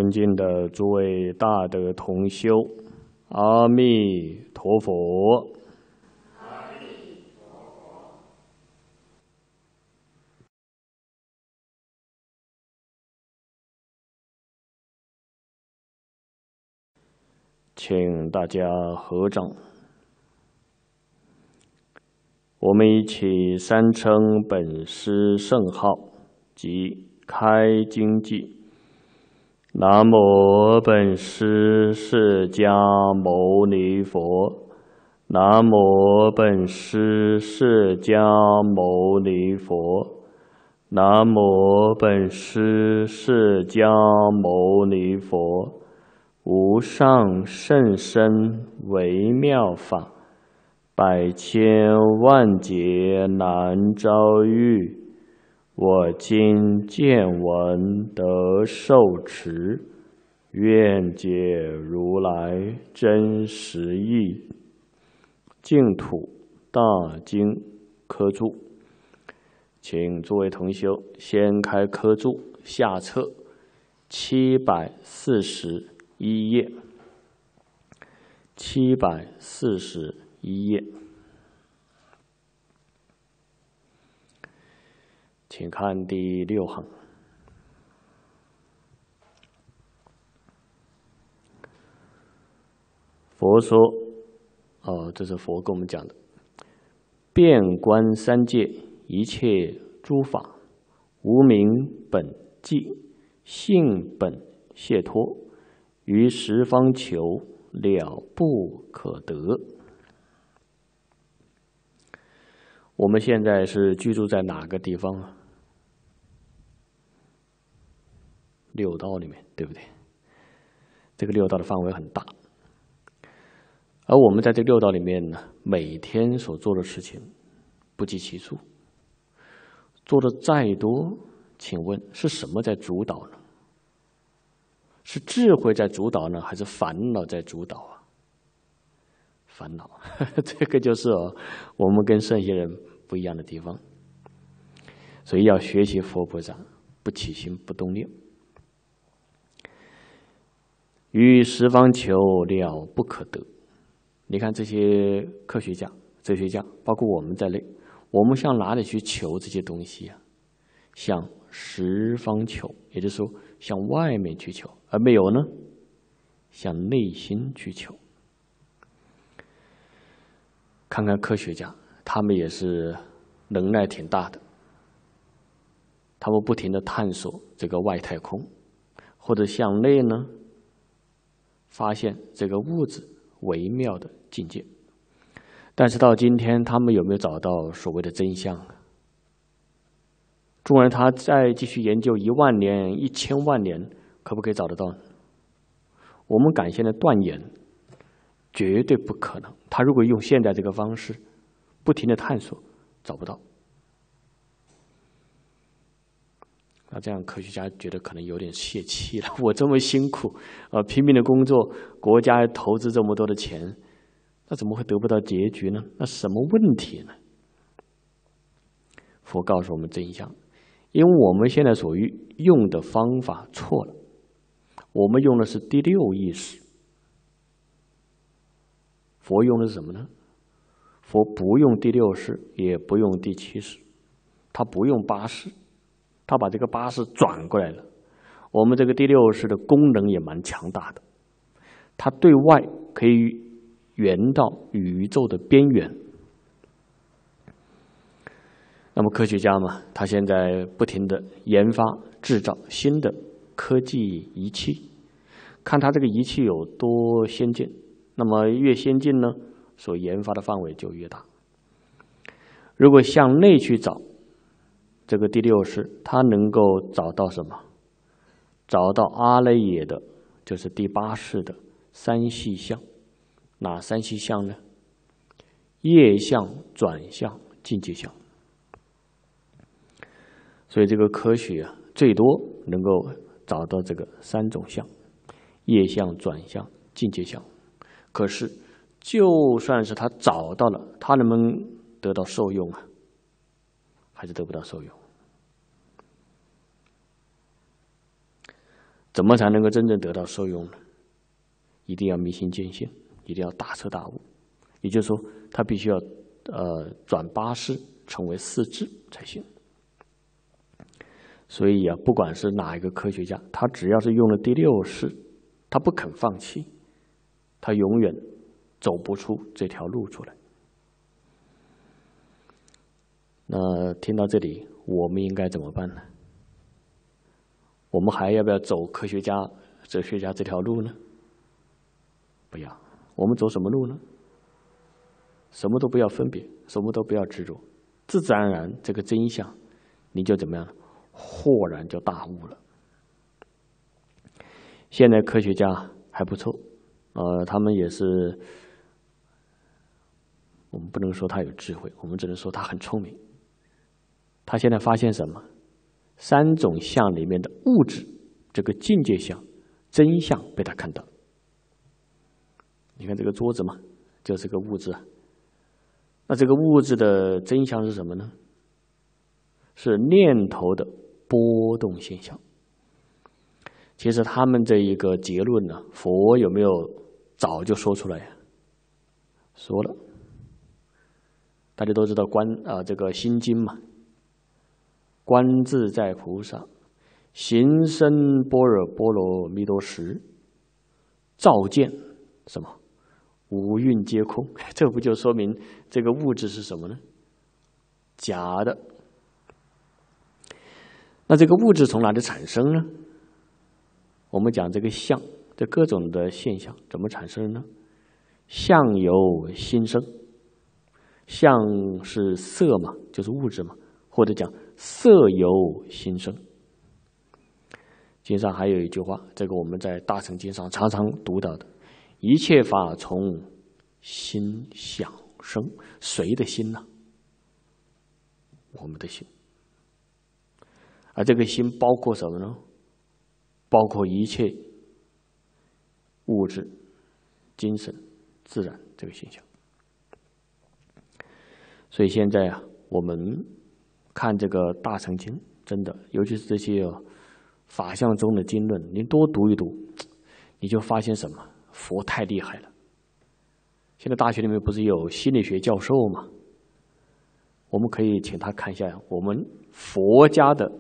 尊敬的诸位大德同修，阿弥陀佛。 阿弥陀佛。 请大家合掌，我们一起三称本师圣号及开经偈。南无本师释迦牟尼佛，南无本师释迦牟尼佛，南无本师释迦牟尼佛。无上甚深微妙法，百千万劫难遭遇。我今见闻得受持，愿解如来真实义。净土大经科注，请诸位同修先开科注下册741页，741页，请看第6行。佛说，这是佛跟我们讲的，遍观三界一切诸法，无明本寂，性本解脱，于十方求了不可得。我们现在是居住在哪个地方啊？六道里面，对不对？这个六道的范围很大，而我们在这六道里面呢，每天所做的事情不计其数，做的再多，请问是什么在主导呢？是智慧在主导呢，还是烦恼在主导啊？烦恼，这个就是我们跟圣贤人不一样的地方。所以要学习佛菩萨，不起心不动念，于十方求了不可得。你看这些科学家、哲学家，包括我们在内，我们向哪里去求这些东西啊？向十方求，也就是说向外面去求，而没有呢，向内心去求。看看科学家，他们也是能耐挺大的，他们不停地探索这个外太空，或者向内呢，发现这个物质微妙的境界。但是到今天，他们有没有找到所谓的真相？纵然他再继续研究10000年、1000万年，可不可以找得到呢？我们敢现在断言，绝对不可能。他如果用现在这个方式，不停地探索，找不到。那这样科学家觉得可能有点泄气了。我这么辛苦，拼命的工作，国家投资这么多的钱，那怎么会得不到结局呢？那什么问题呢？佛告诉我们真相，因为我们现在所用的方法错了，我们用的是第六意识。佛用的是什么呢？佛不用第六识，也不用第七识，他不用八识，他把这个八识转过来了。我们这个第六识的功能也蛮强大的，它对外可以圆到宇宙的边缘。那么科学家嘛，他现在不停地研发制造新的科技仪器，看他这个仪器有多先进，那么越先进呢，所研发的范围就越大。如果向内去找这个第六识，它能够找到什么？找到阿赖耶的，就是第八识的三细相。哪三细相呢？业相、转相、境界相。所以这个科学啊，最多能够找到这个3种相：业相、转相、境界相。可是就算是他找到了，他能不能得到受用啊？还是得不到受用。 怎么才能够真正得到受用呢？一定要明心见性，一定要大彻大悟。也就是说，他必须要转八识成为四智才行。所以啊，不管是哪一个科学家，他只要是用了第六识，他不肯放弃，他永远走不出这条路出来。那听到这里，我们应该怎么办呢？我们还要不要走科学家、哲学家这条路呢？不要。我们走什么路呢？什么都不要分别，什么都不要执着，自自然然这个真相，你就怎么样呢？豁然就大悟了。现在科学家还不错，他们也是，我们不能说他有智慧，我们只能说他很聪明。他现在发现什么？三种相里面的物质，这个境界相、真相被他看到。你看这个桌子嘛，就是个物质。那这个物质的真相是什么呢？是念头的波动现象。其实他们这一个结论呢，佛有没有早就说出来呀？说了。大家都知道这个心经嘛，观自在菩萨行深般若波罗蜜多时，照见什么？五蕴皆空。这不就说明这个物质是什么呢？假的。那这个物质从哪里产生呢？我们讲这个相，这各种的现象怎么产生呢？相由心生。相是色嘛，就是物质嘛，或者讲色由心生。经上还有一句话，这个我们在大乘经上常常读到的，一切法从心想生。谁的心呢？我们的心。而这个心包括什么呢？包括一切物质、精神、自然这个现象。所以现在啊，我们看这个大乘经，真的，尤其是这些法相中的经论，您多读一读，你就发现什么？佛太厉害了。现在大学里面不是有心理学教授吗？我们可以请他看一下我们佛家的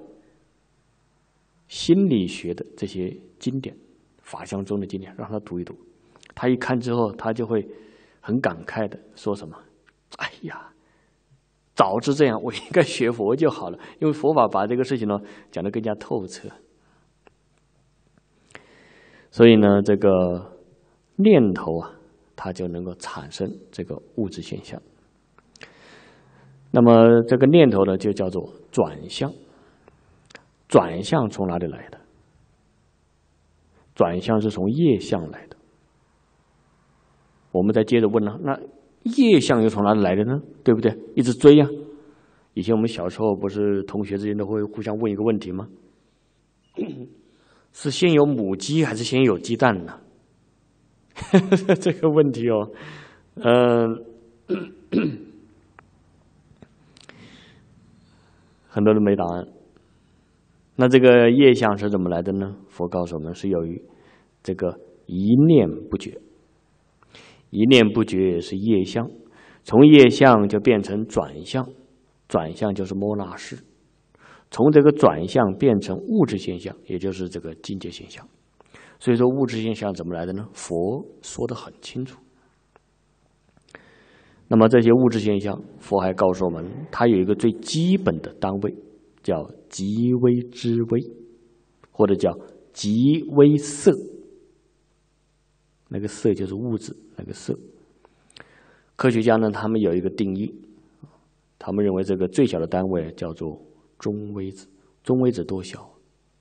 心理学的这些经典，法相中的经典，让他读一读。他一看之后，他就会很感慨的说什么：“哎呀，早知这样，我应该学佛就好了。”因为佛法把这个事情呢讲得更加透彻。所以呢，这个念头啊，它就能够产生这个物质现象。那么这个念头呢，就叫做转向。转向从哪里来的？转向是从业相来的。我们再接着问了，那业相又从哪里来的呢？对不对？一直追呀。以前我们小时候不是同学之间都会互相问一个问题吗？是先有母鸡还是先有鸡蛋呢？这个问题哦，很多人没答案。那这个业相是怎么来的呢？佛告诉我们，是由于这个一念不觉。一念不觉是业相，从业相就变成转向，转向就是摩那识，从这个转向变成物质现象，也就是这个境界现象。所以说物质现象怎么来的呢？佛说得很清楚。那么这些物质现象，佛还告诉我们，它有一个最基本的单位，叫极微之微，或者叫极微色。那个色就是物质，那个色。科学家呢，他们有一个定义，他们认为这个最小的单位叫做中微子。中微子多小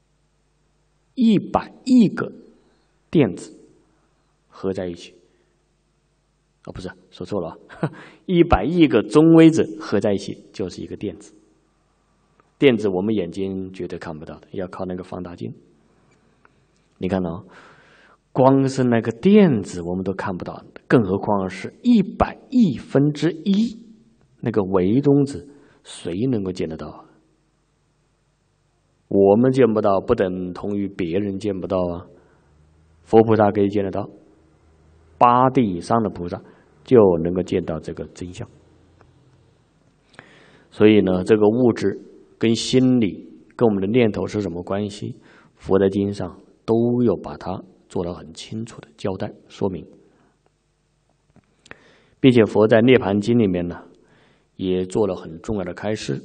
？100亿个电子合在一起。不是，说错了啊！100亿个中微子合在一起就是一个电子。电子我们眼睛绝对看不到的，要靠那个放大镜。你看到，光是那个电子我们都看不到，更何况是100亿分之一那个微中子，谁能够见得到？ 我们见不到，不等同于别人见不到啊。佛菩萨可以见得到，8地以上的菩萨就能够见到这个真相。所以呢，这个物质跟心理跟我们的念头是什么关系？佛在经上都有把它做得很清楚的交代说明，并且佛在《涅盘经》里面呢，也做了很重要的开示。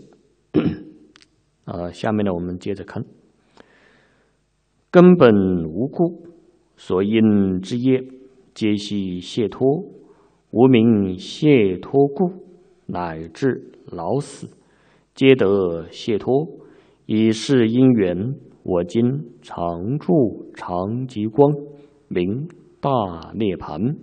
下面呢，我们接着看：根本无故，所因之业，皆系解脱。无明解脱故，乃至老死，皆得解脱。以是因缘，我今常住常极光，名大涅盘。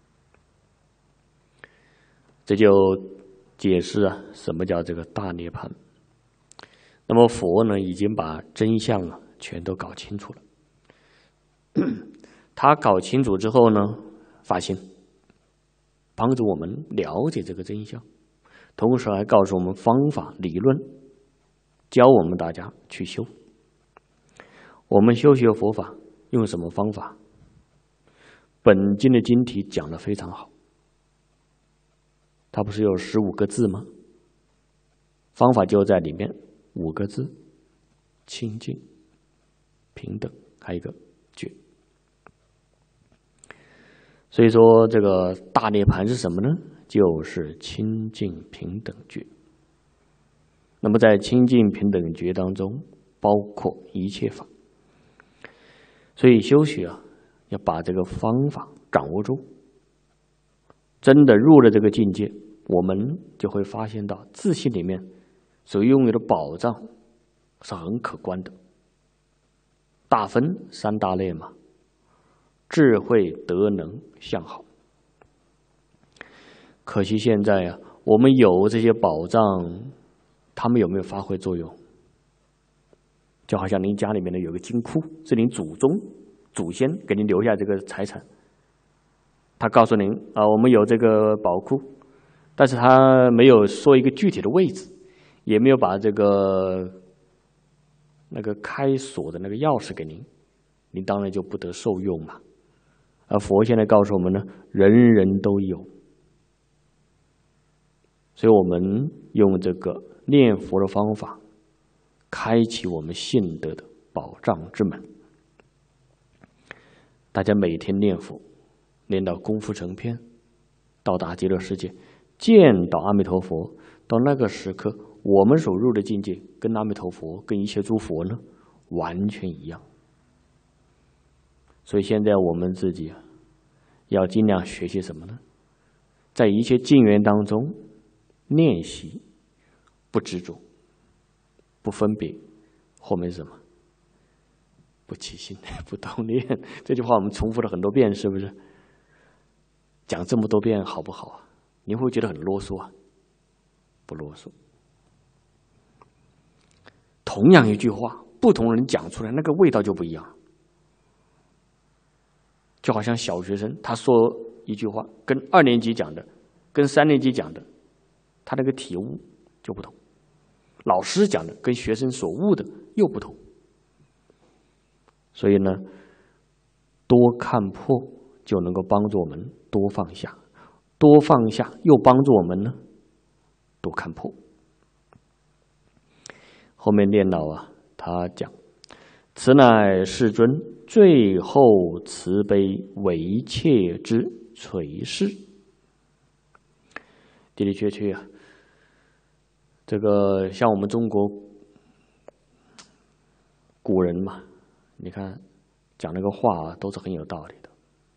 这就解释啊，什么叫这个大涅盘。那么佛呢，已经把真相啊全都搞清楚了。他搞清楚之后呢，发心帮助我们了解这个真相，同时还告诉我们方法理论，教我们大家去修。我们修学佛法用什么方法？本经的经题讲得非常好，它不是有15个字吗？方法就在里面，5个字：清净、平等，还有一个觉。所以说，这个大涅盘是什么呢？就是清净平等觉。那么在清净平等觉当中，包括一切法。所以修学啊，要把这个方法掌握住。真的入了这个境界，我们就会发现到自信里面所拥有的宝藏是很可观的。大分3大类嘛，智慧、德能、相好。可惜现在啊，我们有这些宝藏，他们有没有发挥作用？就好像您家里面的有个金库，是您祖先给您留下这个财产。他告诉您啊，我们有这个宝库，但是他没有说一个具体的位置，也没有把这个那个开锁的那个钥匙给您，您当然就不得受用嘛。而佛现在告诉我们呢，人人都有，所以我们用这个念佛的方法，开启我们信德的宝藏之门。大家每天念佛，念到功夫成片，到达极乐世界，见到阿弥陀佛，到那个时刻，我们所入的境界跟阿弥陀佛、跟一切诸佛呢，完全一样。所以现在我们自己啊，要尽量学习什么呢？在一切境缘当中练习不执着、不分别，后面是什么？不起心、不动念。这句话我们重复了很多遍，是不是？讲这么多遍好不好啊？你会觉得很啰嗦啊？不啰嗦。同样一句话，不同人讲出来，那个味道就不一样。就好像小学生他说一句话，跟2年级讲的，跟3年级讲的，他那个体悟就不同。老师讲的跟学生所悟的又不同。所以呢，多看破就能够帮助我们多放下，多放下又帮助我们呢多看破。后面念老啊，他讲：此乃世尊最后慈悲为切之垂示。的的确确啊，这个像我们中国古人嘛，你看讲那个话啊，都是很有道理的。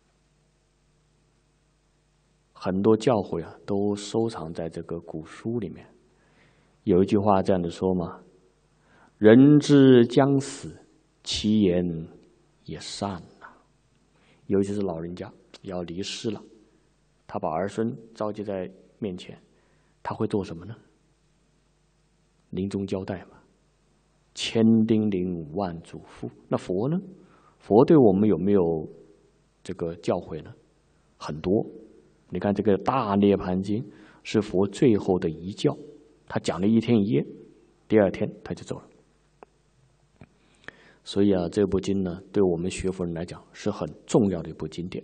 很多教诲啊，都收藏在这个古书里面。有一句话这样的说嘛：人之将死，其言也善呐。尤其是老人家要离世了，他把儿孙召集在面前，他会做什么呢？临终交代嘛，千叮咛万嘱咐。那佛呢？佛对我们有没有这个教诲呢？很多。你看这个《大涅盘经》是佛最后的遗教，他讲了1天1夜，第2天他就走了。 所以啊，这部经呢，对我们学佛人来讲是很重要的一部经典。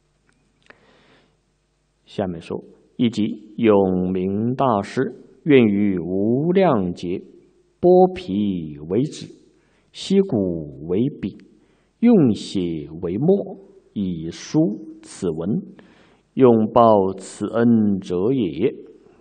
下面说，以及永明大师愿于无量劫，剥皮为纸，析骨为笔，用血为墨，以书此文，永报此恩者也。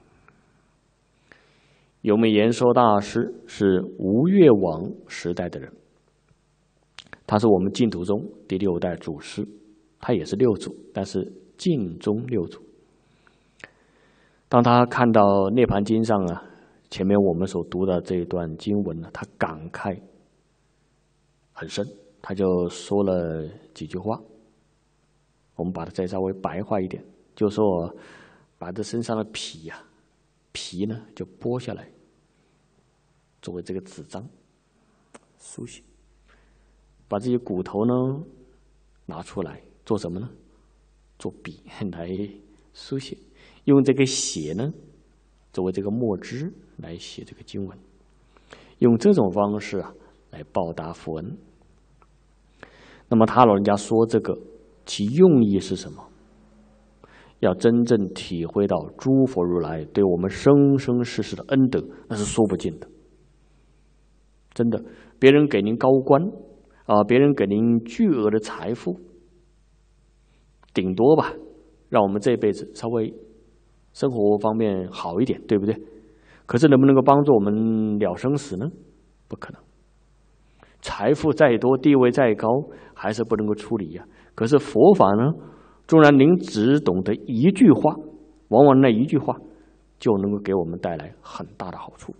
永明延寿大师是吴越王时代的人，他是我们净土宗第6代祖师，他也是六祖，但是净宗六祖。当他看到《涅盘经》上啊，前面我们所读的这一段经文呢，他感慨很深，他就说了几句话。我们把它再稍微白话一点，就说把这身上的皮呢就剥下来，作为这个纸张书写，把这些骨头呢拿出来做什么呢？做笔来书写，用这个血呢作为这个墨汁来写这个经文，用这种方式啊来报答佛恩。那么他老人家说这个其用意是什么？要真正体会到诸佛如来对我们生生世世的恩德，那是说不尽的。真的，别人给您高官啊，别人给您巨额的财富，顶多吧，让我们这辈子稍微生活方面好一点，对不对？可是能不能够帮助我们了生死呢？不可能。财富再多，地位再高，还是不能够处理呀。可是佛法呢，纵然您只懂得一句话，往往那一句话就能够给我们带来很大的好处。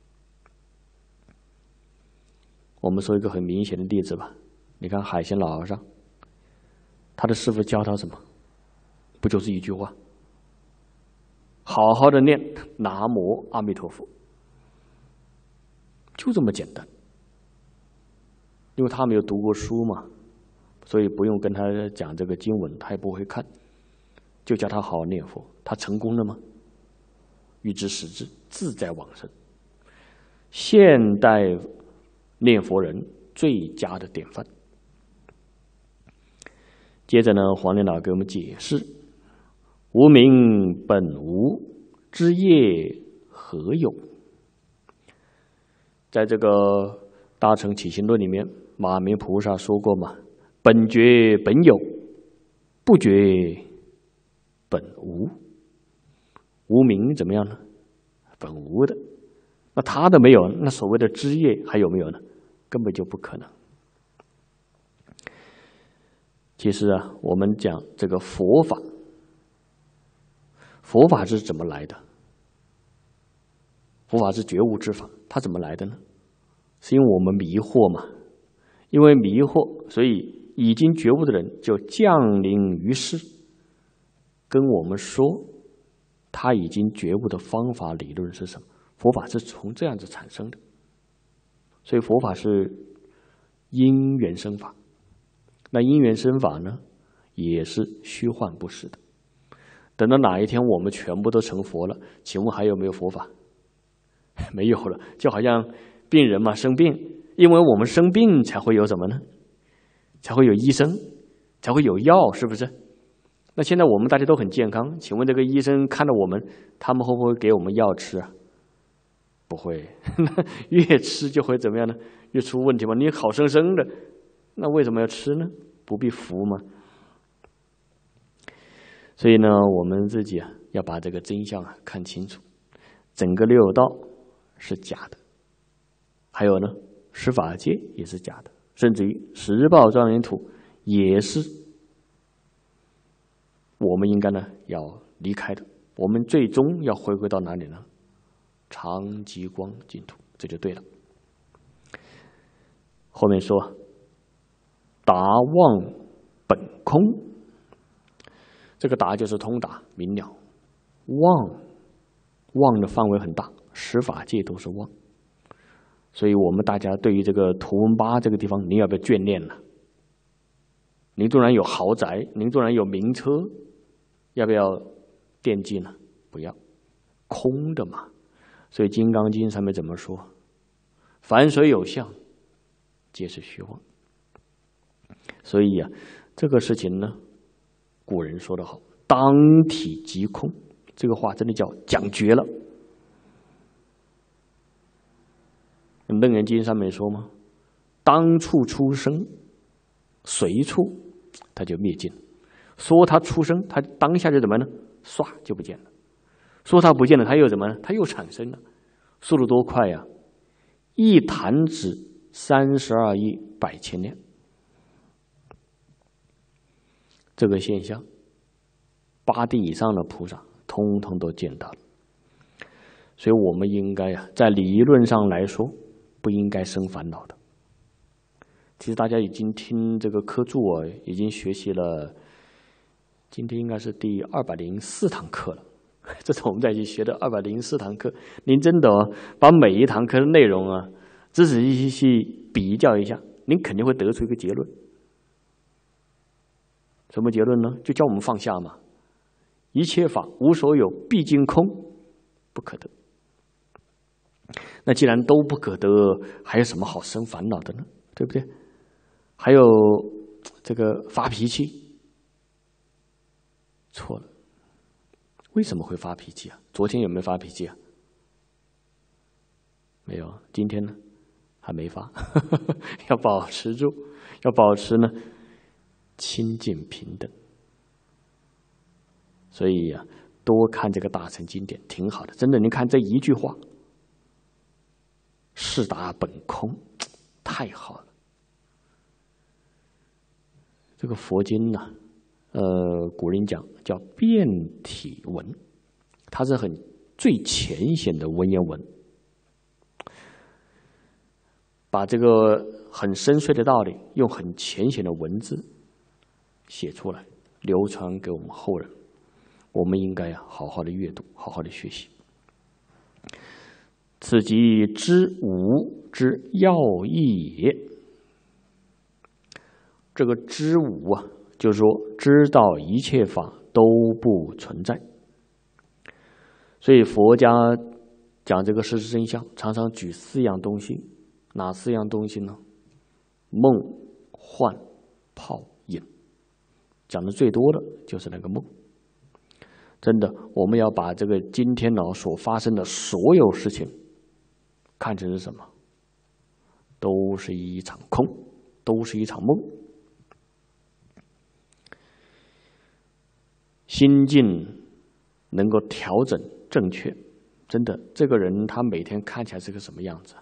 我们说一个很明显的例子吧，你看海鲜老和尚，他的师父教他什么？不就是一句话？好好的念南无阿弥陀佛，就这么简单。因为他没有读过书嘛，所以不用跟他讲这个经文，他也不会看，就叫他好好念佛。他成功了吗？欲知时至，自在往生。现代念佛人最佳的典范。接着呢，黄念老给我们解释：无明本无，知业何有？在这个大乘起信论里面，马明菩萨说过嘛，本觉本有，不觉本无。无明怎么样呢？本无的，那他的没有，那所谓的知业还有没有呢？根本就不可能。其实啊，我们讲这个佛法，佛法是怎么来的？佛法是觉悟之法，它怎么来的呢？是因为我们迷惑嘛，因为迷惑，所以已经觉悟的人就降临于世，跟我们说他已经觉悟的方法理论是什么？佛法是从这样子产生的，所以佛法是因缘生法。那因缘生法呢，也是虚幻不实的。等到哪一天我们全部都成佛了，请问还有没有佛法？没有了，就好像病人嘛，生病，因为我们生病才会有什么呢？才会有医生，才会有药，是不是？那现在我们大家都很健康，请问这个医生看到我们，他们会不会给我们药吃啊？不会，越吃就会怎么样呢？越出问题嘛。你好生生的，那为什么要吃呢？不必服吗？所以呢，我们自己啊，要把这个真相啊看清楚。整个六道是假的，还有呢，十法界也是假的，甚至于十报庄严土也是我们应该呢要离开的。我们最终要回归到哪里呢？常寂光净土，这就对了。后面说达望本空，这个达就是通达明了，望的范围很大，十法界都是望。所以我们大家对于这个图文巴这个地方，您要不要眷恋呢？您纵然有豪宅，您纵然有名车，要不要惦记呢？不要，空的嘛。所以《金刚经》上面怎么说？凡所有相， 皆是虚妄。所以啊，这个事情呢，古人说得好，当体即空，这个话真的叫讲绝了。楞严经上面说吗？当处出生，随处它就灭尽。说它出生，它当下就怎么呢？唰就不见了。说它不见了，它又怎么呢？它又产生了。速度多快呀！一弹指32亿100千年。这个现象，8地以上的菩萨通通都见到了。所以我们应该啊，在理论上来说，不应该生烦恼的。其实大家已经听这个课注啊，已经学习了，今天应该是第204堂课了。这是我们在一起学的204堂课。您真的把每一堂课的内容啊，仔仔细细比较一下，您肯定会得出一个结论。什么结论呢？就叫我们放下嘛。一切法无所有，毕竟空，不可得。那既然都不可得，还有什么好生烦恼的呢？对不对？还有这个发脾气，错了。为什么会发脾气啊？昨天有没有发脾气啊？没有。今天呢？还没发。要保持住，要保持呢清净平等。所以呀，多看这个大乘经典挺好的，真的。您看这一句话，是达本空，太好了。这个佛经呢，古人讲叫变体文，它是很最浅显的文言文，把这个很深邃的道理用很浅显的文字写出来，流传给我们后人。我们应该好好的阅读，好好的学习。此即知无之要义也。这个知无啊，就是说知道一切法都不存在。所以佛家讲这个事实真相，常常举4样东西。哪4样东西呢？梦、幻、泡、影。讲的最多的就是那个梦。真的，我们要把这个今天呢所发生的所有事情看成是什么？都是一场空，都是一场梦。心境能够调整正确，真的，这个人他每天看起来是个什么样子？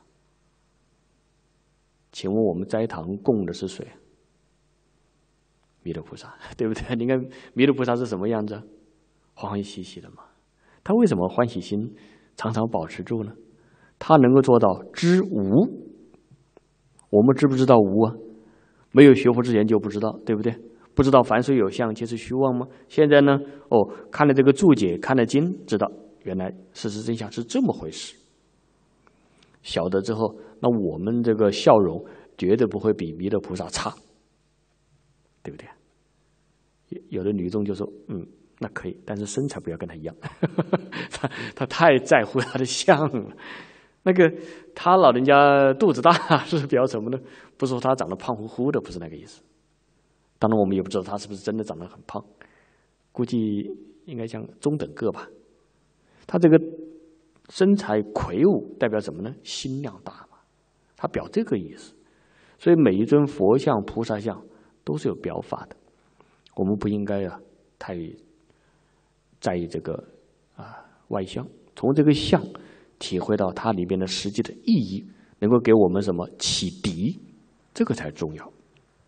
请问我们斋堂供的是谁？弥勒菩萨，对不对？你看弥勒菩萨是什么样子？欢欢喜喜的嘛。他为什么欢喜心常常保持住呢？他能够做到知无。我们知不知道无啊？没有学佛之前就不知道，对不对？不知道凡虽有相，皆是虚妄吗？现在呢，看了这个注解，看了经，知道原来事实真相是这么回事。晓得之后，那我们这个笑容绝对不会比弥勒菩萨差，对不对？有的女众就说，那可以，但是身材不要跟他一样。他太在乎他的相了。那个他老人家肚子大是表什么呢？不是说他长得胖乎乎的，不是那个意思。当然我们也不知道他是不是真的长得很胖，估计应该像中等个吧。他这个身材魁梧代表什么呢？心量大嘛，他表这个意思。所以每一尊佛像、菩萨像都是有表法的，我们不应该太在意这个外相，从这个相体会到它里边的实际的意义，能够给我们什么启迪，这个才重要。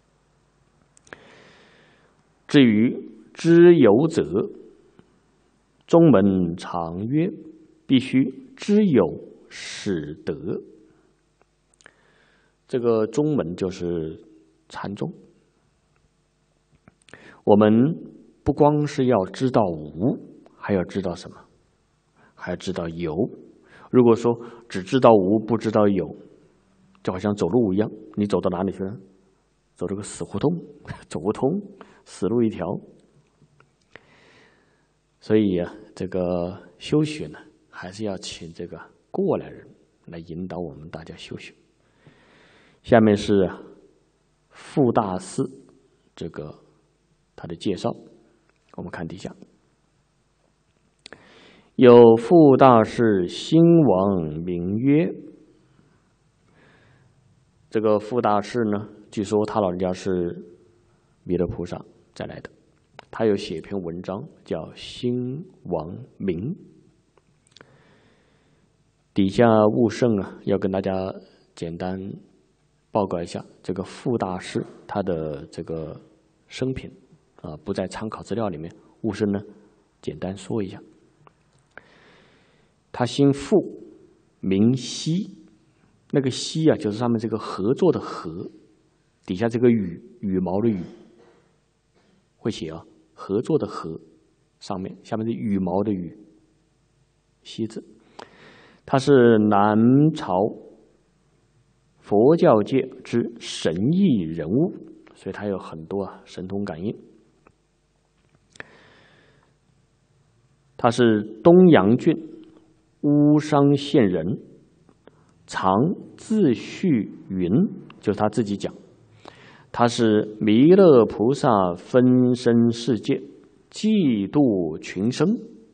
至于知有者，宗门常曰，必须知有始得。这个宗门就是禅宗。我们不光是要知道无，还要知道什么？还要知道有。如果说只知道无，不知道有，就好像走路一样，你走到哪里去了？走这个死胡同，走不通，死路一条。所以这个修学呢，还是要请这个过来人来引导我们大家修学。 下面是傅大士这个他的介绍，我们看底下。有傅大士兴王名曰，这个傅大士呢，据说他老人家是弥勒菩萨再来的，他有写一篇文章叫《兴王名》。底下悟圣啊，要跟大家简单报告一下这个傅大士他的这个生平啊，不在参考资料里面，悟圣呢简单说一下。他姓傅，名熙，那个熙啊，就是上面这个合作的合，底下这个羽毛的羽，会写啊，合作的合，下面是羽毛的羽，熙字。他是南朝佛教界之神异人物，所以他有很多神通感应。他是东阳郡乌商县人，常自叙云，就是他自己讲，他是弥勒菩萨分身世界，济度群生。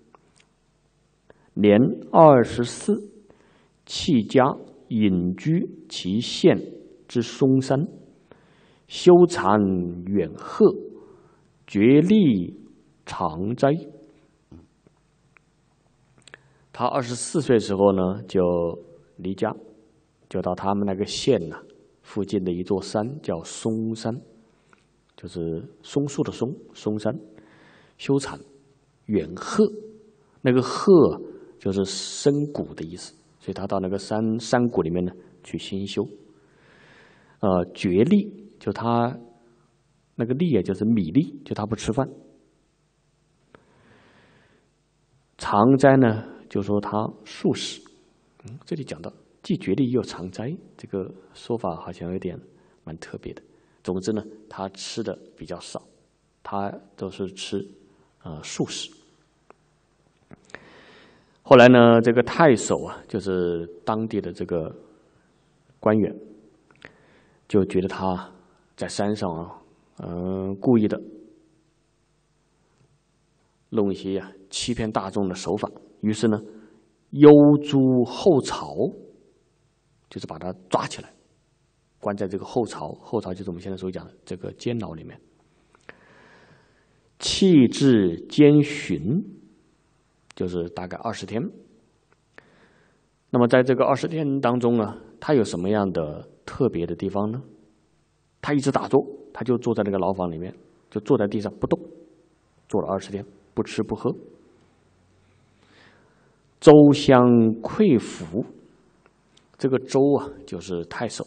年24，弃家隐居其县之嵩山，修禅远壑，决力常斋。他24岁时候呢，就离家，就到他们那个县附近的一座山，叫嵩山，就是松树的松，嵩山，修禅远壑，那个壑就是深谷的意思，所以他到那个山谷里面呢去心修。决力，就他那个力就是米粒，就他不吃饭。常斋呢，就说他素食。这里讲到既决力又常斋，这个说法好像有点蛮特别的。总之呢，他吃的比较少，他都是吃素食。后来呢，这个太守啊，就是当地的这个官员，就觉得他在山上故意的弄一些欺骗大众的手法，于是呢，幽诸后槽，就是把他抓起来，关在这个后槽，后槽就是我们现在所讲的这个监牢里面，弃至监巡，就是大概20天。那么在这个20天当中呢，他有什么样的特别的地方呢？他一直打坐，他就坐在那个牢房里面，就坐在地上不动，坐了20天，不吃不喝。周相馈服，这个周啊就是太守，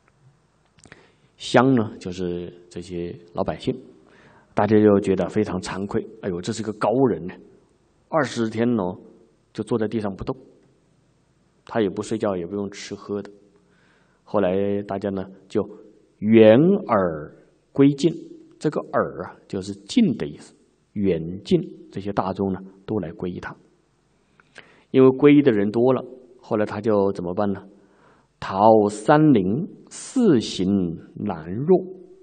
乡呢就是这些老百姓，大家就觉得非常惭愧，哎呦，这是个高人呢，20天呢就坐在地上不动，他也不睡觉，也不用吃喝的。后来大家呢就远耳归敬，这个耳啊就是敬的意思，远近这些大众呢都来皈依他。因为皈依的人多了，后来他就怎么办呢？逃山林，四行南若，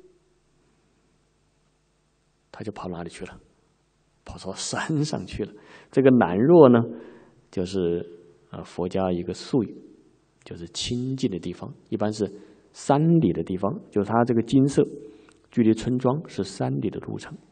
他就跑哪里去了？跑到山上去了。这个南若呢，就是佛家一个术语，就是清净的地方，一般是山里的地方，就是他这个金色距离村庄是3里的路程。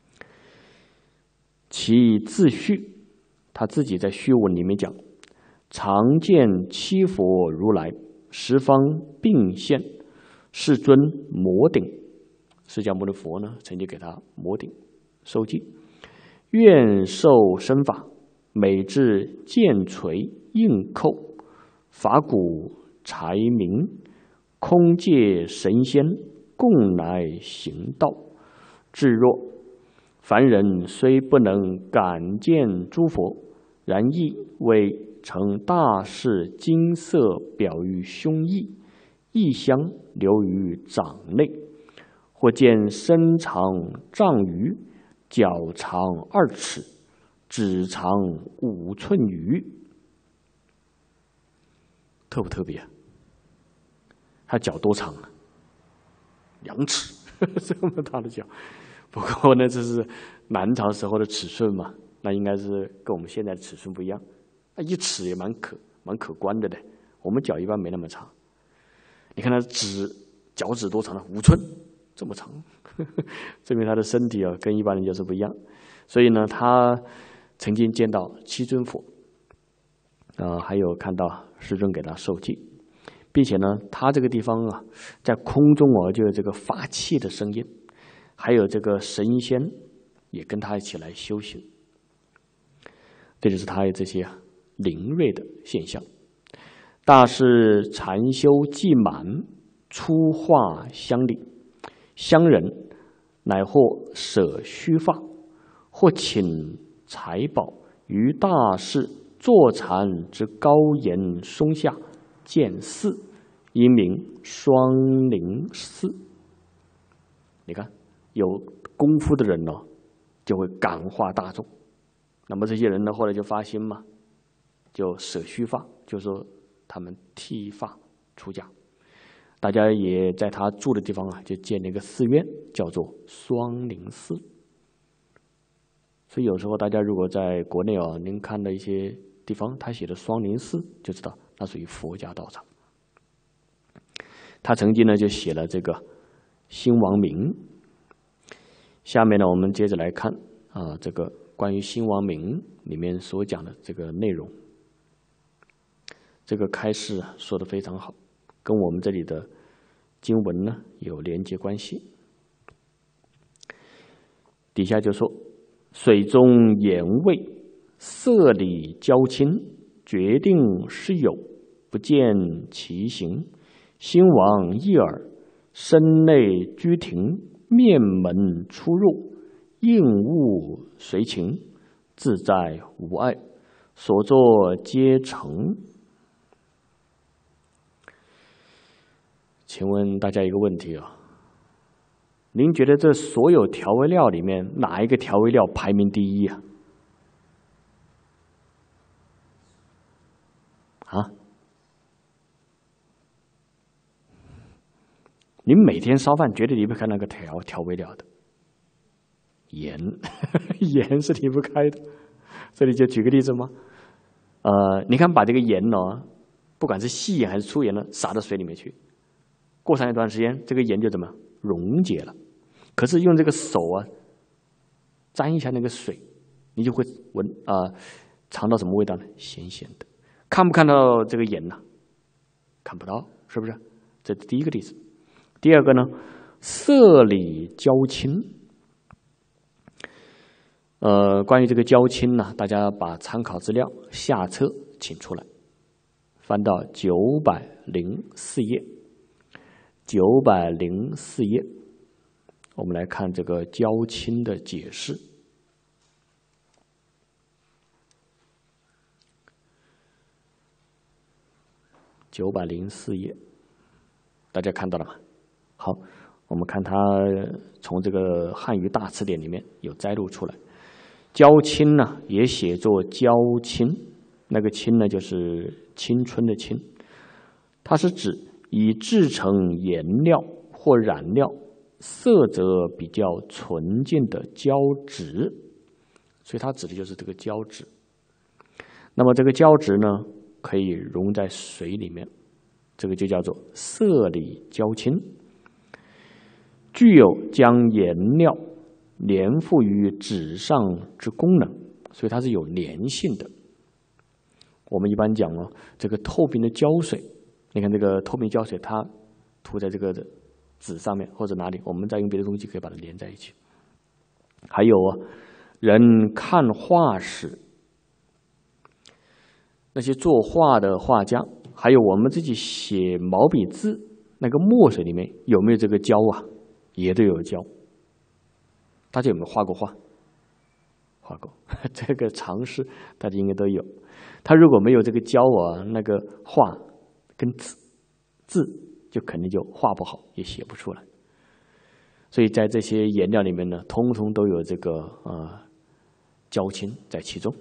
其自序，他自己在序文里面讲，常见七佛如来，十方并现，世尊摩顶。释迦牟尼佛呢，曾经给他摩顶受记，愿受身法，每至剑锤硬扣，法鼓柴鸣，空界神仙，共来行道。至若凡人虽不能感见诸佛，然亦为成大士金色表于胸臆，异香流于掌内，或见身长丈余，脚长2尺，指长5寸余。特不特别？ 它脚多长啊？2尺，这么大的脚。不过呢，这是南朝时候的尺寸嘛，那应该是跟我们现在的尺寸不一样。那1尺也蛮可观的嘞。我们脚一般没那么长。你看他脚趾多长呢？5寸，这么长，证明他的身体啊跟一般人就是不一样。所以呢，他曾经见到七尊佛，还有看到世尊给他受记，并且呢，他这个地方啊，在空中啊就有这个法器的声音，还有这个神仙也跟他一起来修行。这就是他有这些灵锐的现象。大士禅修既满，初化乡里，乡人乃或舍须发，或请财宝于大士坐禅之高岩松下见寺，因名双林寺。你看，有功夫的人呢，就会感化大众。那么这些人呢，后来就发心嘛，就舍须发，就说他们剃发出家。大家也在他住的地方啊，就建了一个寺院，叫做双林寺。所以有时候大家如果在国内啊，您看到一些地方他写的双林寺，就知道那属于佛家道场。他曾经呢就写了这个兴王明。下面呢，我们接着来看这个关于兴王明里面所讲的这个内容。这个开示说得非常好，跟我们这里的经文呢有连接关系。底下就说：水中言味，色里交亲，决定是有，不见其形。兴王一耳，身内居庭，面门出入，应物随情，自在无碍，所作皆成。请问大家一个问题啊，您觉得这所有调味料里面哪一个调味料排名第一啊？您每天烧饭绝对离不开那个调味料的盐，盐是离不开的。这里就举个例子嘛，你看把这个盐呢，不管是细盐还是粗盐呢，撒到水里面去，过上一段时间，这个盐就怎么溶解了。可是用这个手啊，沾一下那个水，你就会尝到什么味道呢？咸咸的。看不看到这个盐呢？看不到，是不是？这是第一个例子。第二个呢，色里交亲。关于这个交亲呢，大家把参考资料下册请出来，翻到904页。904页，我们来看这个交亲的解释。904页，大家看到了吗？好，我们看它从这个汉语大词典里面有摘录出来。交亲呢，也写作交亲，那个亲呢，就是青春的青，它是指以制成颜料或染料，色泽比较纯净的胶质，所以它指的就是这个胶质。那么这个胶质呢，可以溶在水里面，这个就叫做色里交亲，具有将颜料粘附于纸上之功能，所以它是有粘性的。我们一般讲这个透明的胶水，你看这个透明胶水，它涂在这个纸上面或者哪里，我们再用别的东西可以把它连在一起。还有人看画时，那些作画的画家，还有我们自己写毛笔字那个墨水里面有没有这个胶啊？也都有胶。大家有没有画过画？画过，这个常识大家应该都有。它如果没有这个胶啊，那个画跟字就肯定就画不好，也写不出来。所以在这些颜料里面呢，通通都有这个胶亲在其中。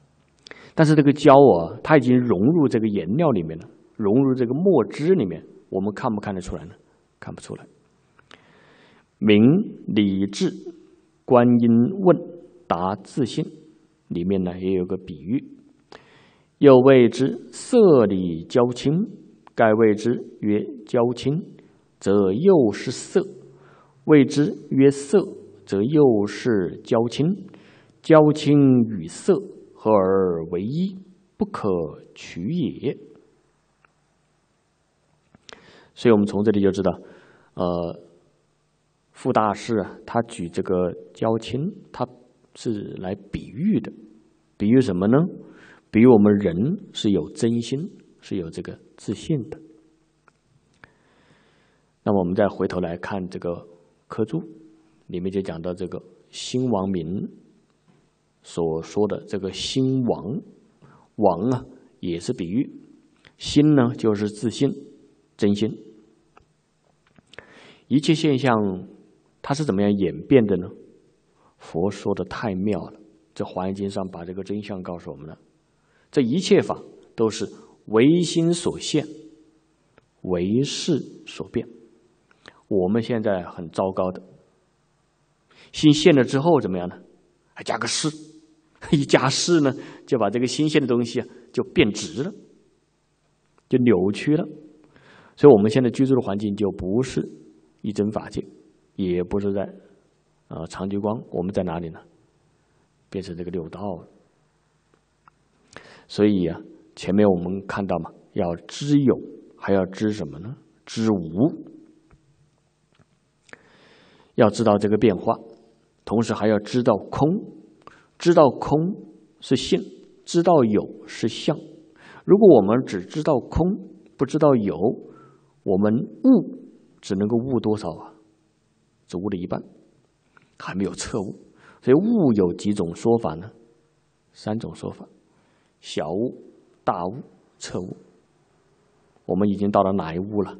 但是这个胶啊，它已经融入这个颜料里面了，融入这个墨汁里面， 我们看不看得出来呢？看不出来。明理智观音问答自信里面呢也有个比喻，又谓之色理交亲，盖谓之曰交亲，则又是色；谓之曰色，则又是交亲。交亲与色合而为一，不可取也。所以我们从这里就知道，傅大师啊，他举这个交亲，他是来比喻的。比喻什么呢？比喻我们人是有真心，是有这个自信的。那么我们再回头来看这个科注，里面就讲到这个辛王明所说的这个心王，王啊也是比喻，心呢就是自信、真心。一切现象它是怎么样演变的呢？佛说的太妙了，这《华严经》上把这个真相告诉我们了。这一切法都是唯心所现，唯识所变。我们现在很糟糕的，心现了之后怎么样呢？还加个识，一加识呢，就把这个新鲜的东西啊就变直了，就扭曲了。所以我们现在居住的环境就不是一真法界，也不是在长聚光，我们在哪里呢？变成这个六道了。所以啊，前面我们看到嘛，要知有，还要知什么呢？知无。要知道这个变化，同时还要知道空。知道空是性，知道有是相。如果我们只知道空，不知道有，我们悟只能够悟多少啊？只悟了一半，还没有彻悟。所以悟有几种说法呢？3种说法：小悟、大悟、彻悟。我们已经到了哪一悟了？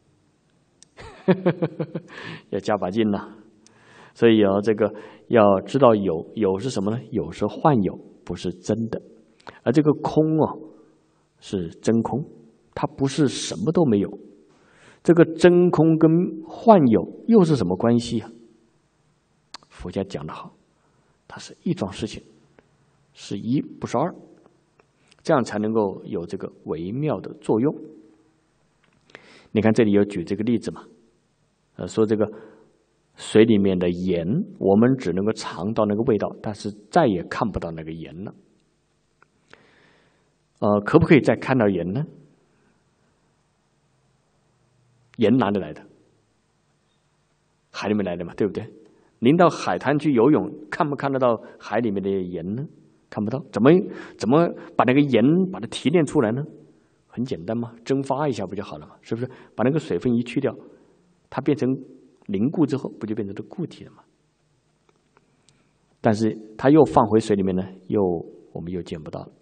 要加把劲了。所以这个要知道有，有是什么呢？有是幻有，不是真的。而这个空是真空，它不是什么都没有。这个真空跟幻有又是什么关系啊？佛家讲得好，它是一桩事情，是一不是二，这样才能够有这个微妙的作用。你看这里有举这个例子嘛，说这个水里面的盐，我们只能够尝到那个味道，但是再也看不到那个盐了。可不可以再看到盐呢？盐哪里来的？海里面来的嘛，对不对？您到海滩去游泳，看不看得到海里面的盐呢？看不到。怎么把那个盐把它提炼出来呢？很简单嘛，蒸发一下不就好了嘛？是不是？把那个水分一去掉，它变成凝固之后，不就变成这固体了吗？但是它又放回水里面呢，我们又见不到了。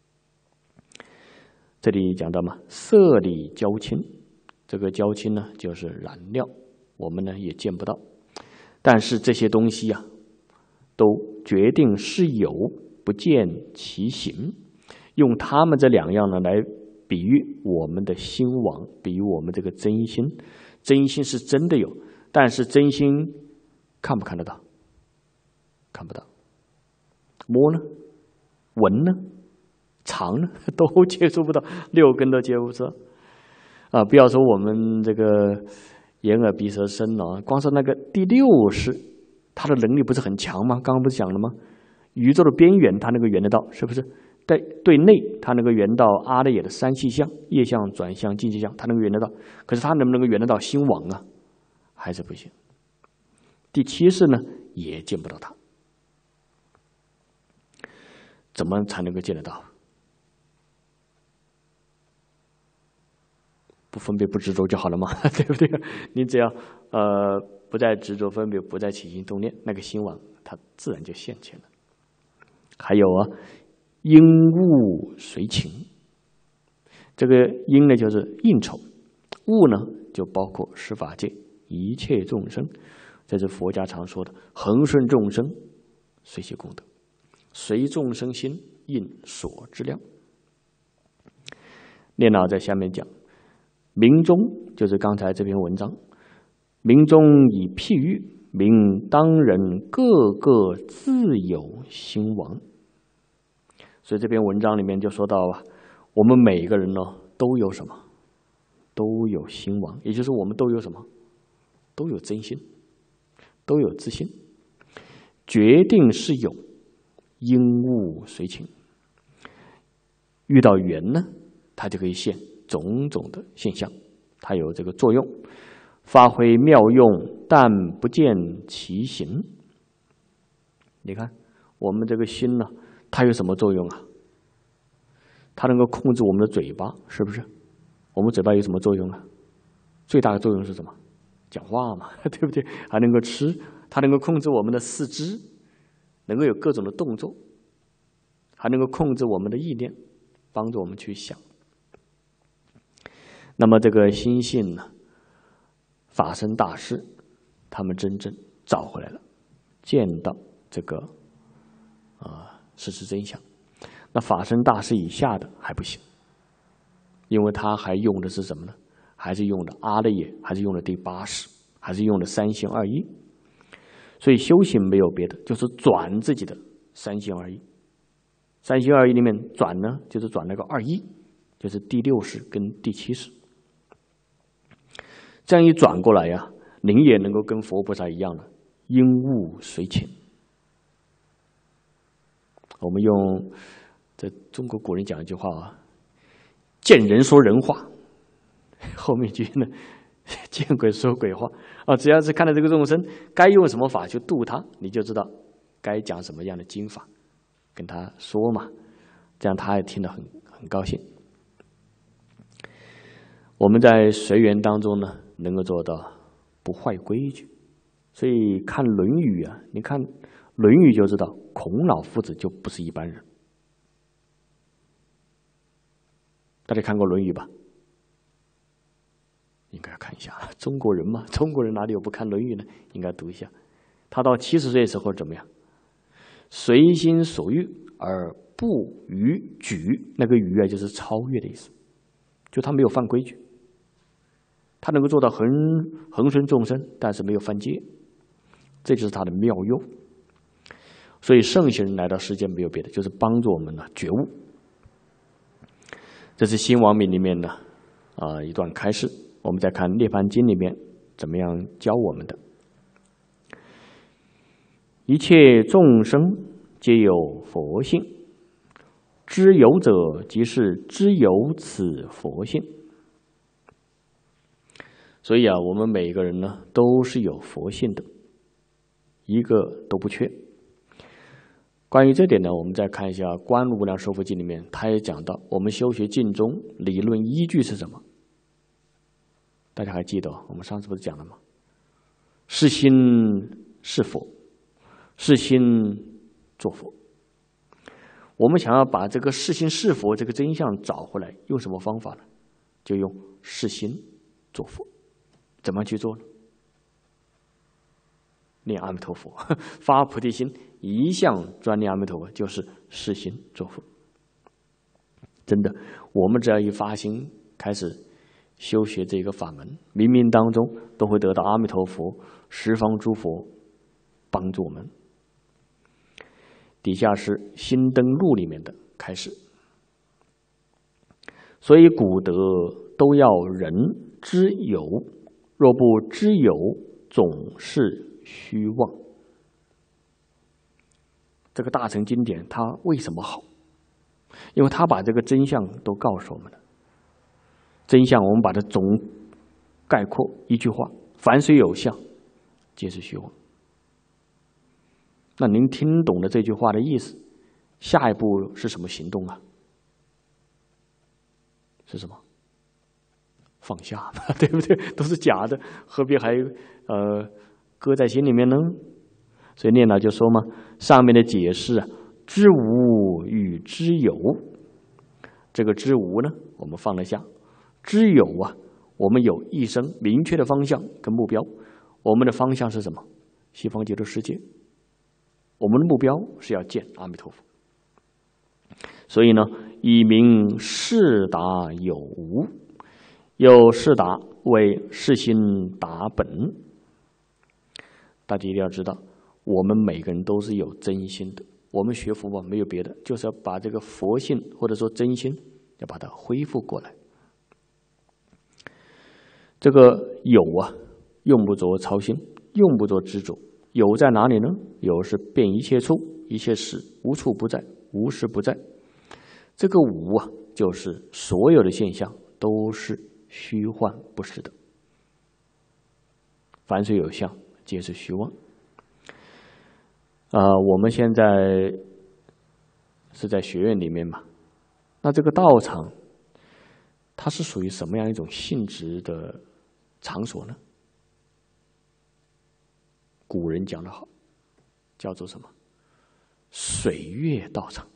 这里讲到嘛，色理交亲，这个交亲呢就是染料，我们呢也见不到。但是这些东西啊，都决定是有，不见其形。用它们这2样呢来比喻我们的心王，比喻我们这个真心。真心是真的有，但是真心看不看得到？看不到。摸呢？闻呢？尝呢？都接触不到，6根都接触不到啊！不要说我们这个眼耳鼻舌身了，光是那个第6识，它的能力不是很强吗？刚刚不是讲了吗？宇宙的边缘，它能够圆得到，是不是？对内，它能够圆到阿赖耶的3细相：业相、转相、境界相，它能够圆得到。可是它能不能够圆得到心王啊？还是不行。第7识呢，也见不到它。怎么才能够见得到？不分别不执着就好了嘛，对不对？你只要不再执着分别，不再起心动念，那个心王它自然就现前了。还有因物随情，这个因呢就是应酬，物呢就包括十法界一切众生，这是佛家常说的恒顺众生，随其功德，随众生心，应所知量。念老在下面讲， 明中就是刚才这篇文章，明中以譬喻，明当人个个自有兴亡。所以这篇文章里面就说到啊，我们每一个人呢都有什么？都有兴亡，也就是我们都有什么？都有真心，都有自信。决定是有，应物随情。遇到缘呢，它就可以现种种的现象，它有这个作用，发挥妙用，但不见其形。你看我们这个心呢，它有什么作用啊？它能够控制我们的嘴巴，是不是？我们嘴巴有什么作用啊？最大的作用是什么？讲话嘛，对不对？还能够吃，它能够控制我们的四肢，能够有各种的动作，还能够控制我们的意念，帮助我们去想。那么这个心性呢，法身大师他们真正找回来了，见到这个事实真相。那法身大师以下的还不行，因为他还用的是什么呢？还是用的阿赖耶，还是用的第八识，还是用的三心二意。所以修行没有别的，就是转自己的三心二意。三心二意里面转呢，就是转那个二意，就是第六识跟第七识。这样一转过来呀，您也能够跟佛菩萨一样的应物随情。我们用这中国古人讲一句话啊，见人说人话，后面一句呢，见鬼说鬼话啊！只要是看到这个众生该用什么法去度他，你就知道该讲什么样的经法跟他说嘛，这样他也听得很高兴。我们在随缘当中呢，能够做到不坏规矩。所以看《论语》啊，你看《论语》就知道，孔老夫子就不是一般人。大家看过《论语》吧？应该要看一下。中国人嘛，中国人哪里有不看《论语》呢？应该读一下。他到70岁的时候怎么样？随心所欲而不逾矩，那个逾啊，就是超越的意思，就他没有犯规矩，他能够做到恒顺众生，但是没有犯戒，这就是他的妙用。所以圣贤人来到世间没有别的，就是帮助我们呢觉悟。这是新王明里面呢一段开示。我们再看《涅槃经》里面怎么样教我们的。一切众生皆有佛性，知有者即是知有此佛性。所以啊，我们每一个人呢都是有佛性的，一个都不缺。关于这点呢，我们再看一下《观无量寿佛经》里面，他也讲到我们修学净宗理论依据是什么？大家还记得我们上次不是讲了吗？是心是佛，是心做佛。我们想要把这个是心是佛这个真相找回来，用什么方法呢？就用是心做佛。怎么去做呢？念阿弥陀佛，发菩提心，一向专念阿弥陀佛，就是是心做佛。真的，我们只要一发心开始修学这个法门，冥冥当中都会得到阿弥陀佛十方诸佛帮助我们。底下是《心灯录》里面的开始。所以古德都要人知有，若不知有，总是虚妄。这个大乘经典它为什么好？因为它把这个真相都告诉我们了。真相我们把它总概括一句话：凡虽有相，皆是虚妄。那您听懂了这句话的意思，下一步是什么行动啊？是什么？放下，对不对？都是假的，何必还搁在心里面呢？所以念老就说嘛，上面的解释啊，知无与知有，这个知无呢，我们放得下；知有啊，我们有一生明确的方向跟目标。我们的方向是什么？西方极乐世界。我们的目标是要见阿弥陀佛。所以呢，以明示达有无， 有是答为是心答本。大家一定要知道，我们每个人都是有真心的。我们学佛没有别的，就是要把这个佛性或者说真心，要把它恢复过来。这个有啊，用不着操心，用不着执着。有在哪里呢？有是遍一切处，一切时，无处不在，无时不在。这个无啊，就是所有的现象都是虚幻不实的。凡是有相，皆是虚妄。我们现在是在学院里面嘛，那这个道场，它是属于什么样一种性质的场所呢？古人讲得好，叫做什么？水月道场。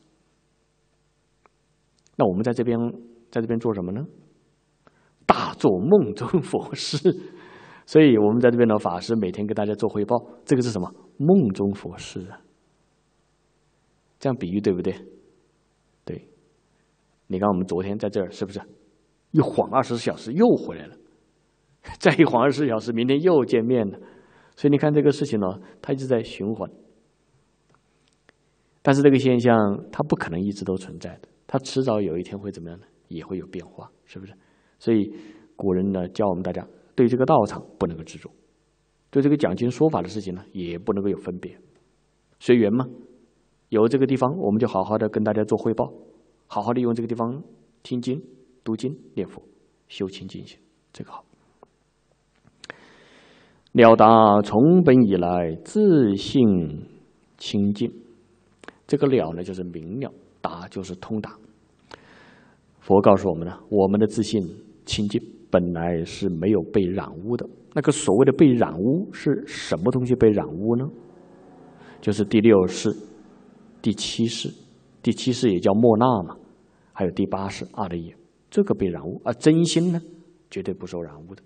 那我们在这边做什么呢？大做梦中佛事。所以我们在这边的法师每天给大家做汇报，这个是什么？梦中佛事啊。这样比喻对不对？对。你看我们昨天在这儿是不是一晃24小时又回来了，再一晃24小时，明天又见面了。所以你看这个事情呢，它一直在循环。但是这个现象它不可能一直都存在的，它迟早有一天会怎么样呢？也会有变化，是不是？所以古人呢教我们大家，对这个道场不能够执着，对这个讲经说法的事情呢也不能够有分别，随缘嘛。有这个地方，我们就好好的跟大家做汇报，好好利用这个地方听经、读经、念佛、修清净心，这个好。了达从本以来自性清净，这个了呢就是明了，达就是通达。佛告诉我们呢，我们的自信清净本来是没有被染污的。那个所谓的被染污是什么东西被染污呢？就是第6世、第7世，第7世也叫莫那嘛，还有第8世阿赖耶，这个被染污，而真心呢绝对不受染污的。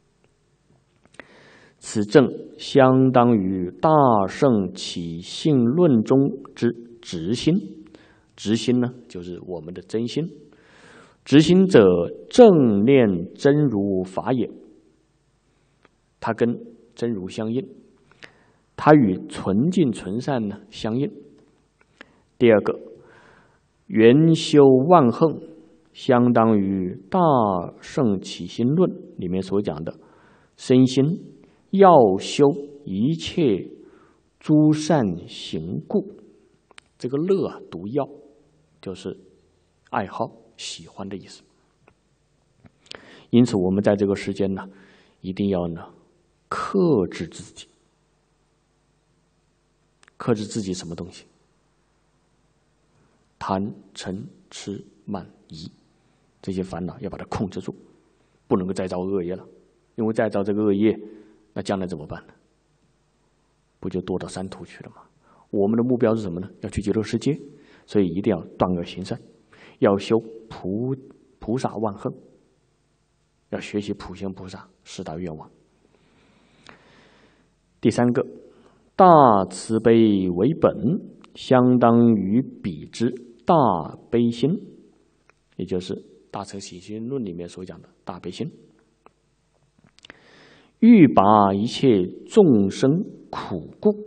此正相当于大圣起信论中之直心。直心呢就是我们的真心。直心者正念真如法也，它跟真如相应，它与纯净纯善呢相应。第二个，圆修万横，相当于大圣起心论里面所讲的身心要修一切诸善行故。这个乐啊读要，就是爱好喜欢的意思。因此我们在这个时间呢，一定要呢克制自己。克制自己什么东西？贪嗔痴慢疑这些烦恼要把它控制住，不能够再造恶业了。因为再造这个恶业，那将来怎么办呢？不就堕到三途去了吗？我们的目标是什么呢？要去极乐世界，所以一定要断恶行善，要修菩萨万横，要学习普贤菩萨10大愿望。第三个，大慈悲为本，相当于彼之大悲心，也就是《大乘起心论》里面所讲的大悲心。欲拔一切众生苦故。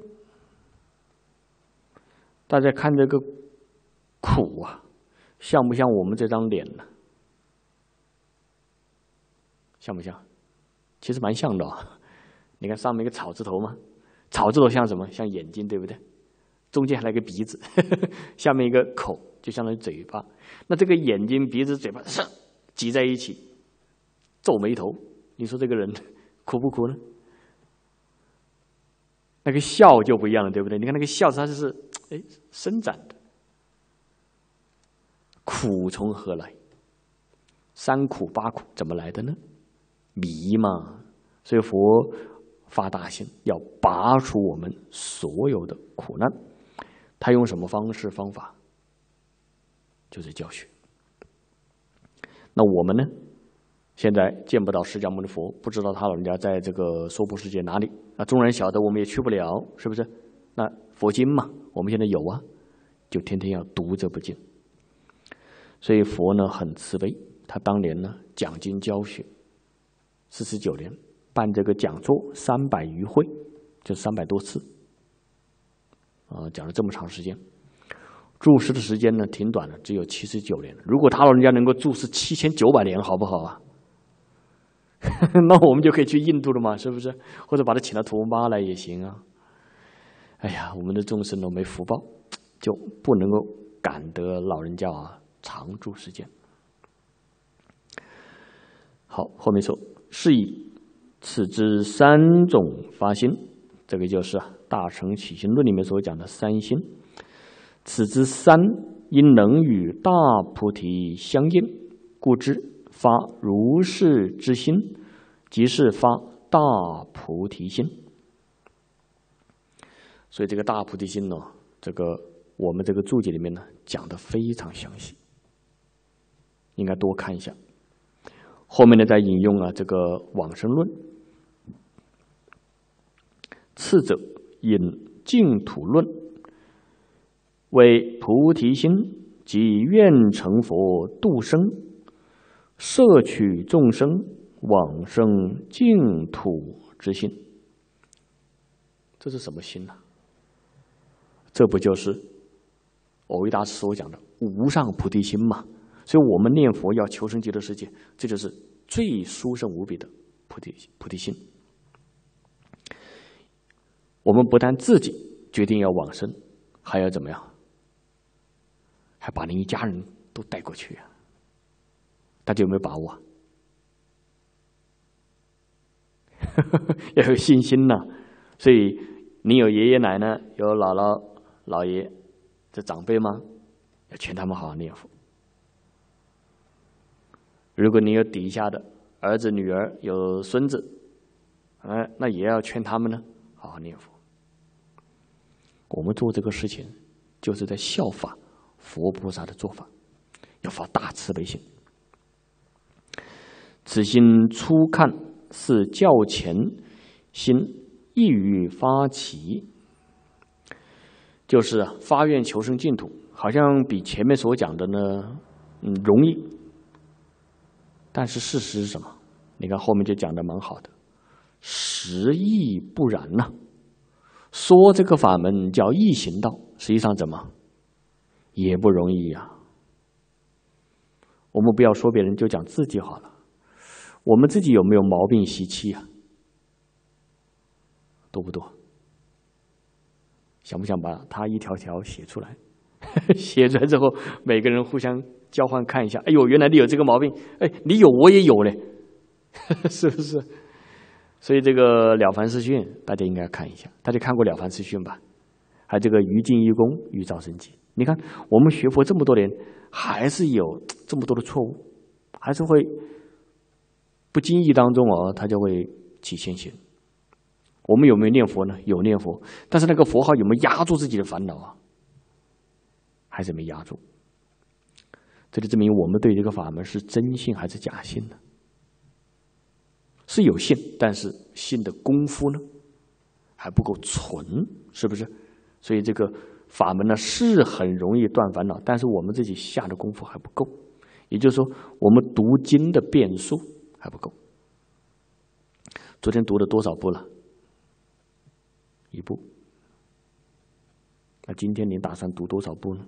大家看这个苦啊，像不像我们这张脸呢？像不像？其实蛮像的啊。你看上面一个草字头嘛，草字头像什么？像眼睛，对不对？中间还来个鼻子，下面一个口，就相当于嘴巴。那这个眼睛、鼻子、嘴巴挤在一起，皱眉头，你说这个人苦不苦呢？那个笑就不一样了，对不对？你看那个笑，它就是伸展的。苦从何来？3苦8苦怎么来的呢？迷嘛。所以佛发大心，要拔除我们所有的苦难。他用什么方式方法？就是教学。那我们呢？现在见不到释迦牟尼佛，不知道他老人家在这个娑婆世界哪里。那纵然晓得，我们也去不了，是不是？那佛经嘛，我们现在有啊，就天天要读这部经。所以佛呢很慈悲，他当年呢讲经教学， 49年，办这个讲座300余会，就300多次，讲了这么长时间。住世的时间呢挺短的，只有79年。如果他老人家能够住世7900年，好不好啊？那我们就可以去印度了嘛，是不是？或者把他请到图巴来也行啊。哎呀，我们的众生都没福报，就不能够感得老人家常住世间。好，后面说是以此之3种发心，这个就是大乘起心论里面所讲的3心。此之3因能与大菩提相应，故知发如是之心，即是发大菩提心。所以这个大菩提心呢，我们这个注解里面呢讲得非常详细，应该多看一下。后面呢再引用这个往生论，次者引净土论，为菩提心即愿成佛度生，摄取众生往生净土之心。这是什么心呢？这不就是蕅益大师所讲的无上菩提心嘛？所以我们念佛要求生极乐世界，这就是最殊胜无比的菩提心。我们不但自己决定要往生，还要怎么样？还把你一家人都带过去啊！大家有没有把握？要有信心呐！所以你有爷爷奶奶，有姥姥姥爷，这长辈吗？要劝他们好好念佛。如果你有底下的儿子女儿，有孙子，那也要劝他们呢好好念佛。我们做这个事情就是在效法佛菩萨的做法，要发大慈悲心。此心初看是较前心易于发起，就是发愿求生净土，好像比前面所讲的呢容易。但是事实是什么？你看后面就讲的蛮好的，实亦不然呐。说这个法门叫易行道，实际上怎么也不容易呀。我们不要说别人，就讲自己好了。我们自己有没有毛病习气啊？多不多？想不想把它一条条写出来？写出来之后，每个人互相交换看一下。哎呦，原来你有这个毛病，哎，你有我也有嘞，是不是？所以这个《了凡四训》大家应该看一下，大家看过《了凡四训》吧？还有这个于净一公于造生记。你看我们学佛这么多年，还是有这么多的错误，还是会不经意当中它就会起现行。我们有没有念佛呢？有念佛，但是那个佛号有没有压住自己的烦恼啊？还是没压住。这就证明我们对这个法门是真信还是假信呢？是有信，但是信的功夫呢还不够纯，是不是？所以这个法门呢是很容易断烦恼，但是我们自己下的功夫还不够，也就是说我们读经的遍数还不够。昨天读了多少部了？1部。那今天你打算读多少部呢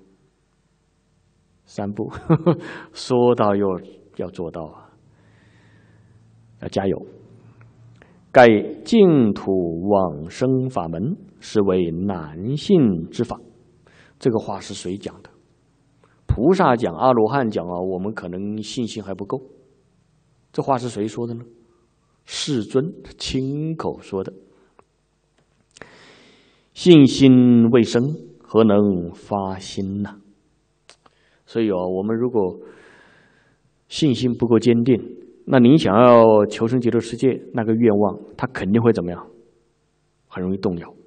？3部。说到又要做到啊，要加油。盖净土往生法门是为难信之法。这个话是谁讲的？菩萨讲，阿罗汉讲我们可能信心还不够。这话是谁说的呢？世尊亲口说的。信心未生，何能发心呢？所以我们如果信心不够坚定，那您想要求生极乐世界那个愿望，它肯定会怎么样？很容易动摇。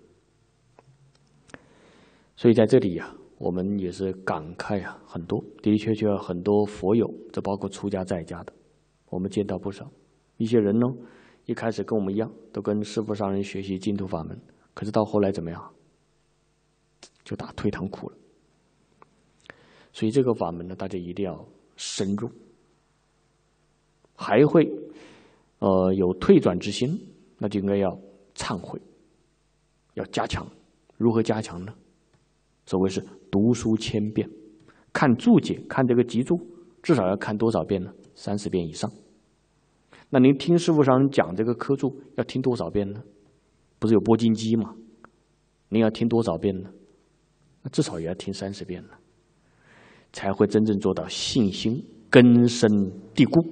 所以在这里我们也是感慨很多，的确很多佛友，这包括出家在家的，我们见到不少。一些人呢，一开始跟我们一样，都跟师父上人学习净土法门，可是到后来怎么样？就打退堂鼓了。所以这个法门呢，大家一定要深入，还会有退转之心，那就应该要忏悔，要加强。如何加强呢？所谓是读书千遍，看注解，看这个集注，至少要看多少遍呢？30遍以上。那您听师父上讲这个科注要听多少遍呢？不是有播经机吗？您要听多少遍呢？那至少也要听30遍呢，才会真正做到信心根深蒂固。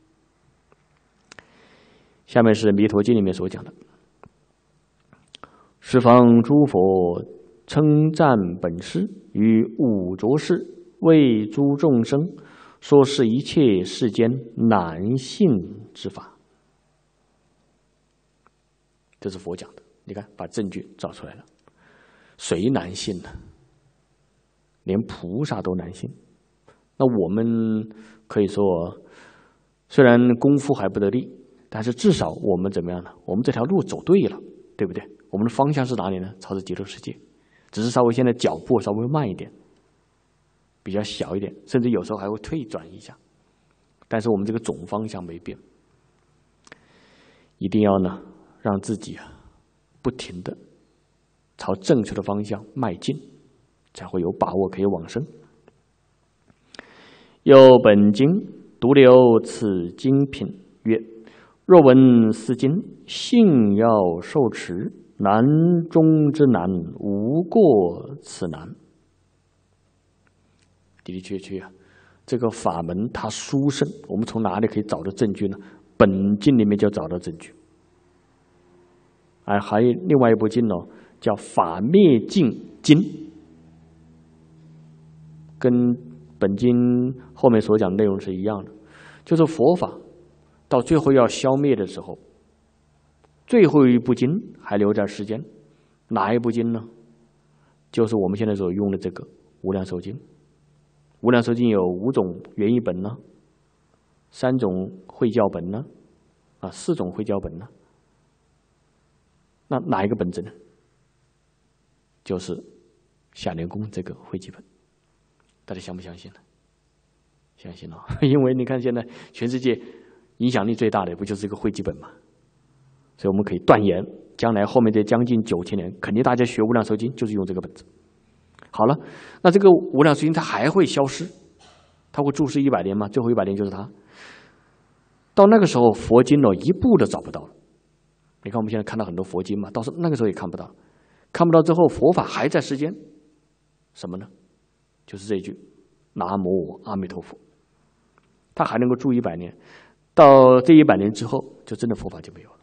下面是《弥陀经》里面所讲的：十方诸佛称赞本师于五浊世，为诸众生说是一切世间难信之法。这是佛讲的，你看把证据找出来了。谁难信呢？连菩萨都难信。那我们可以说，虽然功夫还不得力，但是至少我们怎么样呢？我们这条路走对了，对不对？我们的方向是哪里呢？朝着极乐世界，只是稍微现在脚步稍微慢一点，比较小一点，甚至有时候还会退转一下，但是我们这个总方向没变。一定要呢，让自己不停的朝正确的方向迈进，才会有把握可以往生。又本经独留此经品曰：若闻斯经，信要受持，难中之难，无过此难。的的确确这个法门它殊胜，我们从哪里可以找到证据呢？本经里面就找到证据。还有另外一部经叫《法灭尽经》，跟本经后面所讲的内容是一样的，就是佛法到最后要消灭的时候，最后一部经还留在世间，哪一部经呢？就是我们现在所用的这个《无量寿经》。《无量寿经》有5种原译本呢，3种会教本呢，4种会教本呢。那哪一个本子呢？就是夏莲公这个会集本。大家相不相信呢？相信了，因为你看现在全世界影响力最大的不就是这个会集本吗？所以我们可以断言，将来后面这将近9000年，肯定大家学《无量寿经》就是用这个本子。好了，那这个《无量寿经》它还会消失，它会注释100年吗？最后100年就是它。到那个时候，佛经一部都找不到了。你看我们现在看到很多佛经嘛，到那个时候也看不到，看不到之后，佛法还在世间，什么呢？就是这一句南无阿弥陀佛，它还能够住100年，到这100年之后，就真的佛法就没有了。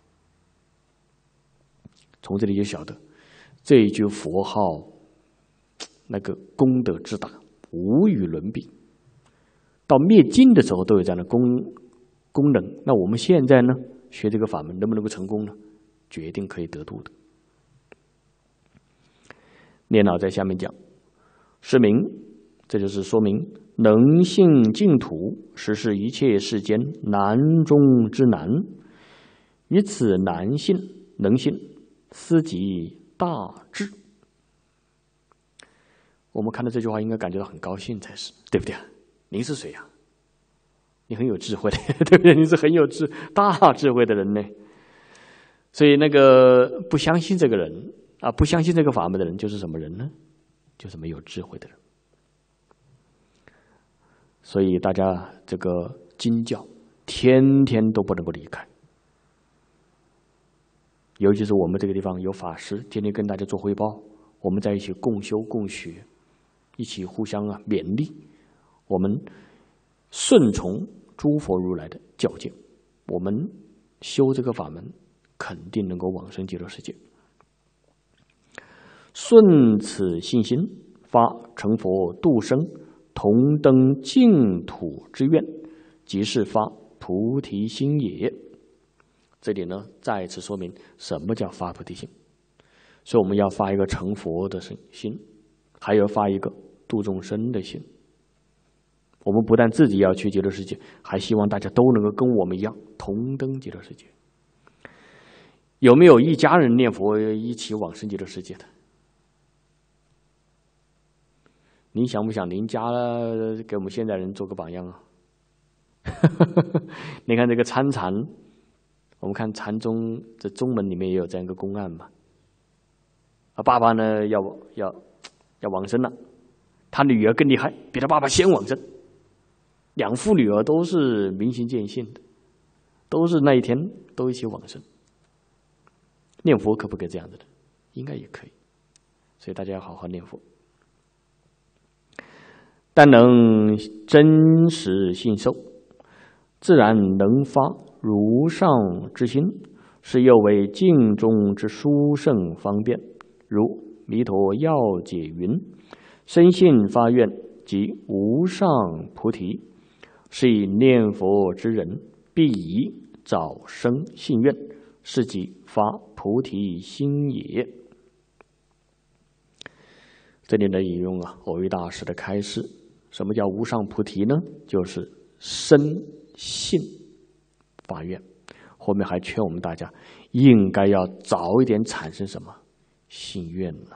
从这里就晓得这一句佛号那个功德之大，无与伦比。到灭尽的时候都有这样的功能。那我们现在呢，学这个法门能不能够成功呢？决定可以得度的。念老在下面讲，是名，这就是说明能信净土，实是一切世间难中之难。于此难信能信，斯即大智。我们看到这句话应该感觉到很高兴才是，对不对？您是谁呀？你很有智慧的，对不对？你是很有大智慧的人呢。所以那个不相信这个人不相信这个法门的人，就是什么人呢？就是没有智慧的人。所以大家这个经教天天都不能够离开，尤其是我们这个地方有法师天天跟大家做汇报，我们在一起共修共学，一起互相勉励，我们顺从诸佛如来的教诫，我们修这个法门肯定能够往生极乐世界。顺此信心，发成佛度生同登净土之愿，即是发菩提心也。这里呢，再一次说明什么叫发菩提心。所以我们要发一个成佛的心，还要发一个度众生的心。我们不但自己要去极乐世界，还希望大家都能够跟我们一样同登极乐世界。有没有一家人念佛一起往生极乐世界的？您想不想您家给我们现代人做个榜样啊？你看这个参禅我们看禅宗这宗门里面也有这样一个公案嘛。爸爸呢要往生了，他女儿更厉害，比他爸爸先往生。两父女儿都是明心见性的，都是那一天都一起往生。念佛可不可以这样子的？应该也可以。所以大家要好好念佛。但能真实信受，自然能发如上之心，是又为境中之殊胜方便。如弥陀要解云：深信发愿即无上菩提，是以念佛之人必以早生信愿，是即发菩提心也。这里的引用蕅益大师的开示。什么叫无上菩提呢？就是深信发愿。后面还劝我们大家应该要早一点产生什么信愿呢？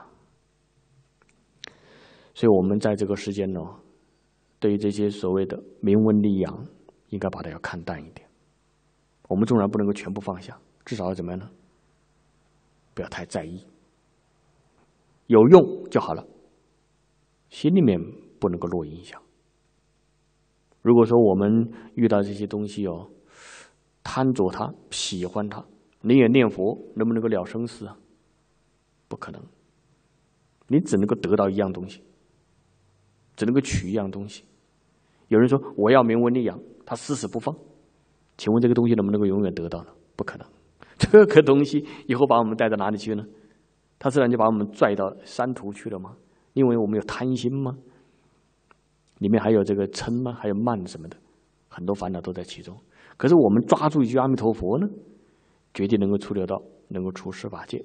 所以我们在这个时间呢，对于这些所谓的名闻利养，应该把它要看淡一点。我们纵然不能够全部放下，至少要怎么样呢？不要太在意，有用就好了，心里面不能够落影响。如果说我们遇到这些东西贪着它，喜欢它，你也念佛，能不能够了生死啊？不可能。你只能够得到一样东西，只能够取一样东西。有人说我要名闻利养，他死死不放，请问这个东西能不能够永远得到呢？不可能。这个东西以后把我们带到哪里去呢？他自然就把我们拽到山途去了吗？因为我们有贪心吗？里面还有这个嗔吗？还有慢什么的，很多烦恼都在其中。可是我们抓住一句阿弥陀佛呢，决定能够出六道，能够出十法界。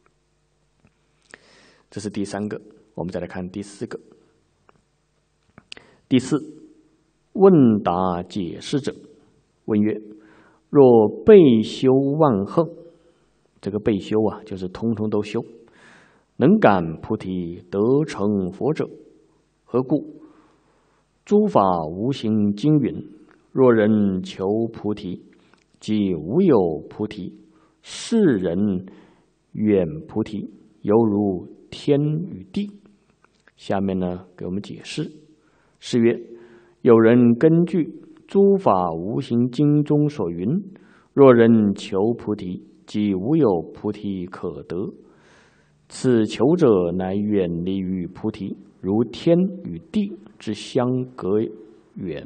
这是第三个。我们再来看第四个。第四，问答解释者问曰：若备修万行，这个备修就是通通都修，能感菩提得成佛者，何故？诸法无形经云：若人求菩提，即无有菩提。世人远菩提，犹如天与地。下面呢，给我们解释。是曰：有人根据诸法无形经中所云：若人求菩提，即无有菩提可得。此求者乃远离于菩提，如天与地之相隔远。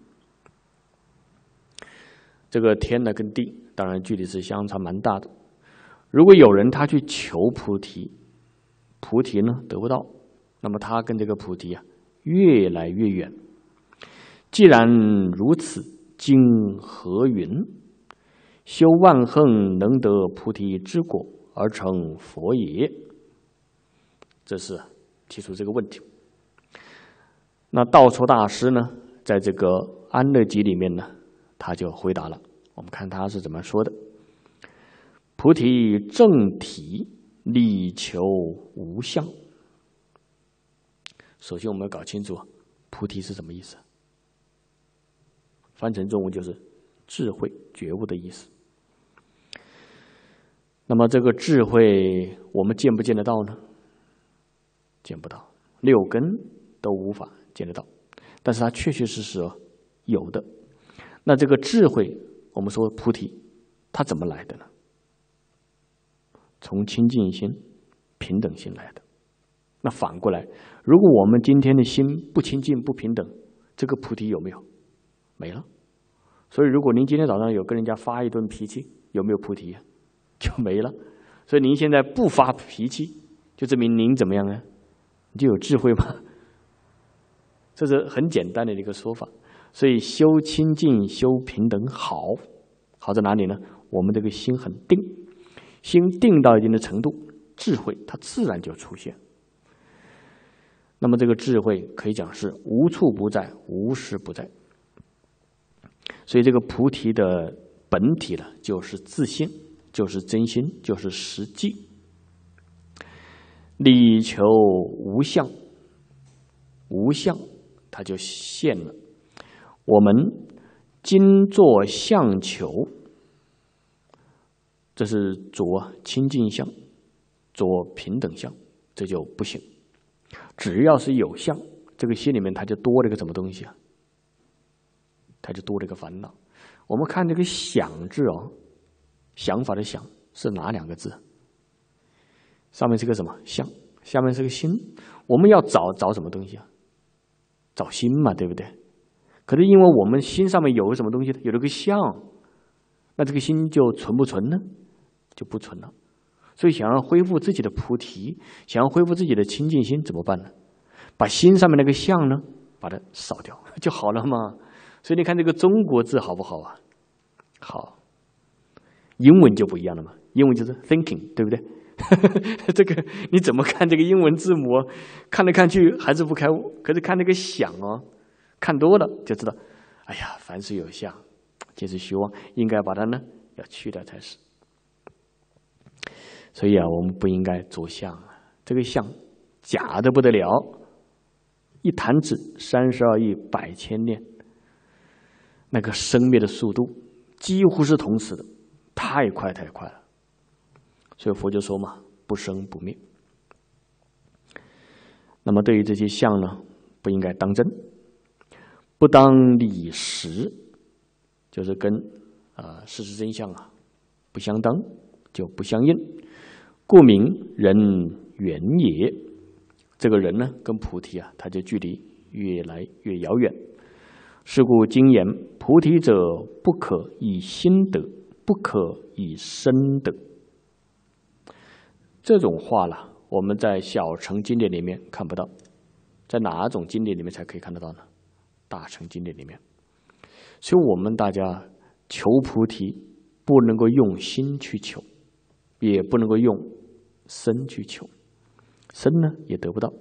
这个天呢跟地当然距离是相差蛮大的。如果有人他去求菩提，菩提呢得不到，那么他跟这个菩提越来越远。既然如此，经何云？修万行能得菩提之果，而成佛也。这是提出这个问题。那道绰大师呢，在这个安乐集里面呢，他就回答了。我们看他是怎么说的：菩提正体，力求无相。首先我们要搞清楚菩提是什么意思。翻成中文就是智慧觉悟的意思。那么这个智慧我们见不见得到呢？见不到，六根都无法见得到，但是它确确实实有的。那这个智慧，我们说菩提，它怎么来的呢？从清净心、平等心来的。那反过来，如果我们今天的心不清净、不平等，这个菩提有没有？没了。所以如果您今天早上有跟人家发一顿脾气，有没有菩提就没了。所以您现在不发脾气，就证明您怎么样呢？你就有智慧吗？这是很简单的一个说法。所以修清净、修平等好在哪里呢？我们这个心很定，心定到一定的程度，智慧它自然就出现。那么这个智慧可以讲是无处不在，无时不在。所以这个菩提的本体呢，就是自信，就是真心，就是实际。力求无相，无相它就现了。我们今作相求， 这是着清净相，着平等相，这就不行。只要是有相，这个心里面它就多了一个什么东西啊？它就多了一个烦恼。我们看这个想字哦，想法的想是哪2个字？上面是个什么相，下面是个心。我们要找什么东西啊？找心嘛，对不对？可是因为我们心上面有个什么东西，有了个相，那这个心就存不存呢？就不存了。所以想要恢复自己的菩提，想要恢复自己的清净心，怎么办呢？把心上面那个相呢，把它扫掉就好了嘛。所以你看这个中国字好不好啊？好。英文就不一样了嘛，英文就是 thinking， 对不对？这个你怎么看这个英文字母？看来看去还是不开悟。可是看那个想哦，看多了就知道，哎呀，凡事有相，皆是虚妄，应该把它呢要去掉才是。所以啊，我们不应该着相啊，这个相假的不得了，一弹指32亿100千年，那个生灭的速度几乎是同时的，太快太快了。所以佛就说嘛，不生不灭。那么对于这些相呢，不应该当真，不当理实，就是跟事实真相啊不相当，就不相应。故名人远也。这个人呢，跟菩提啊，他就距离越来越遥远。是故经言：菩提者，不可以心得，不可以身得。这种话了，我们在小乘经典里面看不到，在哪种经典里面才可以看得到呢？大乘经典里面。所以我们大家求菩提，不能够用心去求，也不能够用身去求，身呢也得不到。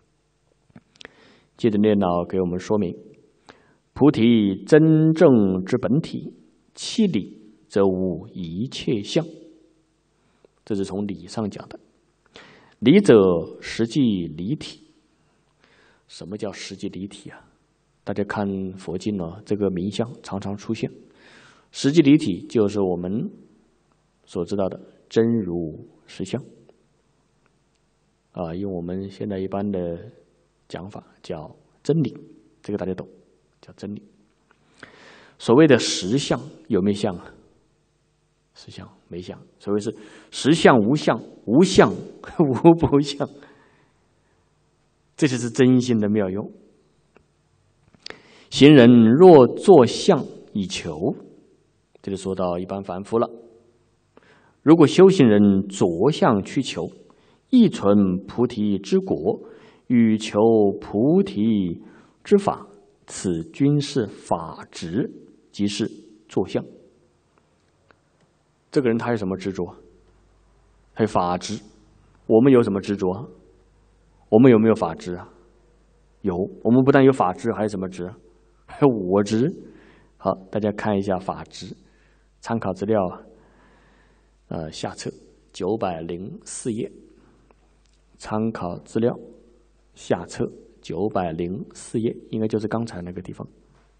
接着念老给我们说明，菩提真正之本体，其理则无一切相。这是从理上讲的。理者，实际离体。什么叫实际离体啊？大家看佛经呢，这个名相常常出现。实际离体就是我们所知道的真如实相啊，用我们现在一般的讲法叫真理，这个大家懂，叫真理。所谓的实相有没有相啊？实相没相，所谓是实相无相，无相无不相，这就是真心的妙用。行人若作相以求，这就说到一般凡夫了。如果修行人着相去求，亦存菩提之果，欲求菩提之法，此均是法执，即是作相。这个人他有什么执着？他有法执。我们有什么执着？我们有没有法执啊？有。我们不但有法执，还有什么执？还有我执。好，大家看一下法执，参考资料下册904页，参考资料下册904页，应该就是刚才那个地方。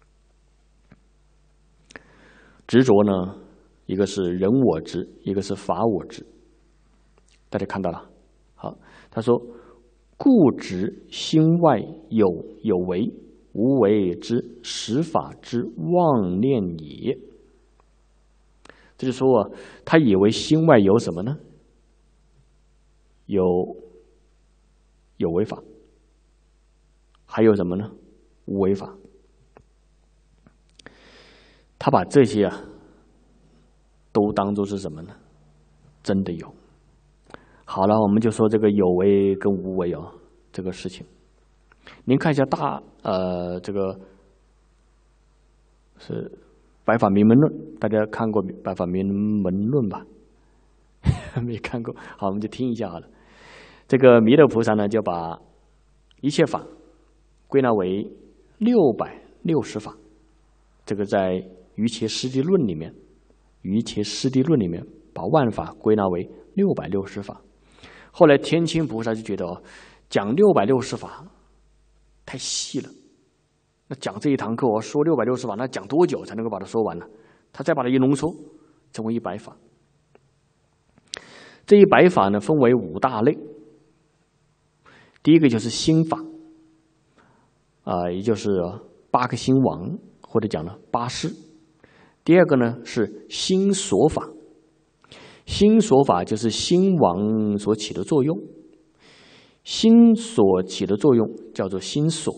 执着呢，一个是人我执，一个是法我执。大家看到了？好，他说：“故执心外有为，无为之实法之妄念也。”这就说啊，他以为心外有什么呢？有为法，还有什么呢？无为法。他把这些都当作是什么呢？真的有。好了，我们就说这个有为跟无为这个事情。您看一下这个是《白法明门论》，大家看过《白法明门论》吧？没看过，好，我们就听一下好了。这个弥勒菩萨呢，就把一切法归纳为660法。这个在《瑜伽师地论》里面，《瑜伽师地论》里面把万法归纳为660法。后来天亲菩萨就觉得讲660法太细了，那讲这一堂课我说660法，那讲多久才能够把它说完呢？他再把它一浓缩成为100法。 这一百法呢，分为5大类。第一个就是心法，也就是8个心王，或者讲了8识。第二个呢是心所法，心所法就是心王所起的作用，心所起的作用叫做心所，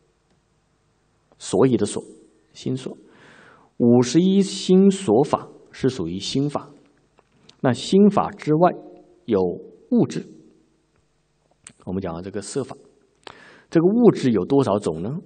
所以的所，心所。51心所法是属于心法。那心法之外有物质，我们讲这个色法，这个物质有多少种呢？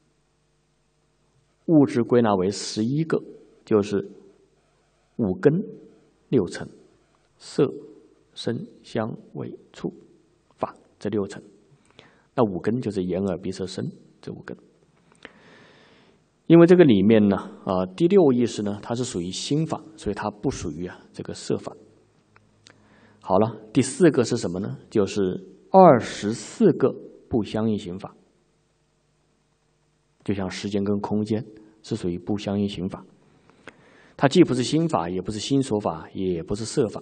物质归纳为11个，就是5根、6尘，色、声、香、味、触、法，这6尘。那5根就是眼、耳、鼻、舌、身这5根。因为这个里面呢，第6意识呢，它是属于心法，所以它不属于这个色法。好了，第4个是什么呢？就是24个不相应行法，就像时间跟空间是属于不相应行法，它既不是心法，也不是心所法，也不是色法。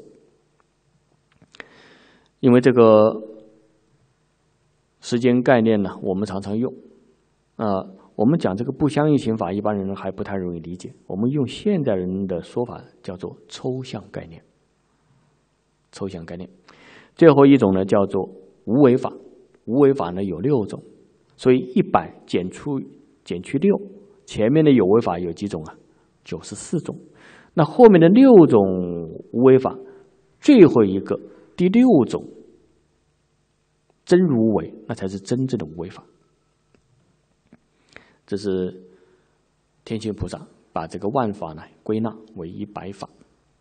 因为这个时间概念呢，我们常常用，我们讲这个不相应行法，一般人还不太容易理解。我们用现代人的说法叫做抽象概念。抽象概念，最后一种呢叫做无为法。无为法呢有6种，所以100减去6，前面的有为法有几种？94种。那后面的6种无为法，最后一个第6种真如无为，那才是真正的无为法。这是天心菩萨把这个万法呢归纳为100法。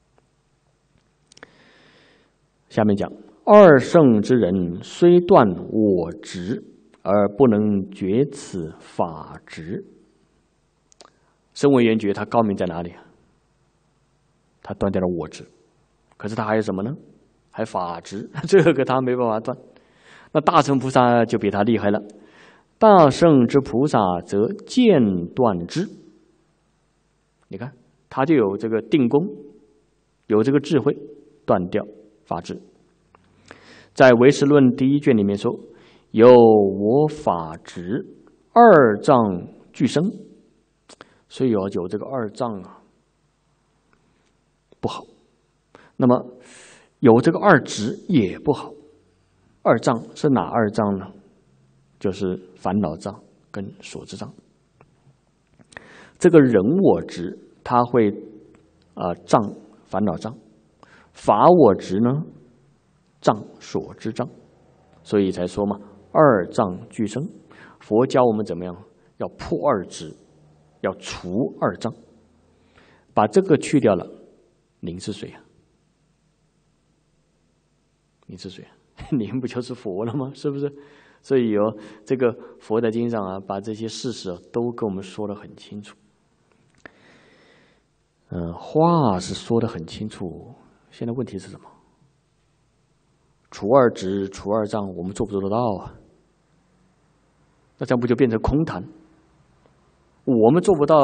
下面讲二圣之人，虽断我执，而不能觉此法执。声闻缘觉他高明在哪里？他断掉了我执，可是他还有什么呢？还法执，这个他没办法断。那大乘菩萨就比他厉害了。大圣之菩萨则见断之。你看，他就有这个定功，有这个智慧，断掉法执。在唯识论第1卷里面说，有我法执，二障俱生。所以有这个二障不好。那么有这个二执也不好。二障是哪2障呢？就是烦恼障跟所知障。这个人我执，它会障烦恼障；法我执呢，障所知障。所以才说嘛，二障俱生。佛教我们怎么样？要破二执，要除二障，把这个去掉了，您是谁啊？您是谁啊？您不就是佛了吗？是不是？所以这个佛在经上把这些事实都跟我们说得很清楚。话是说得很清楚，现在问题是什么？除二执、除二障，我们做不做得到啊？那这样不就变成空谈？我们做不到，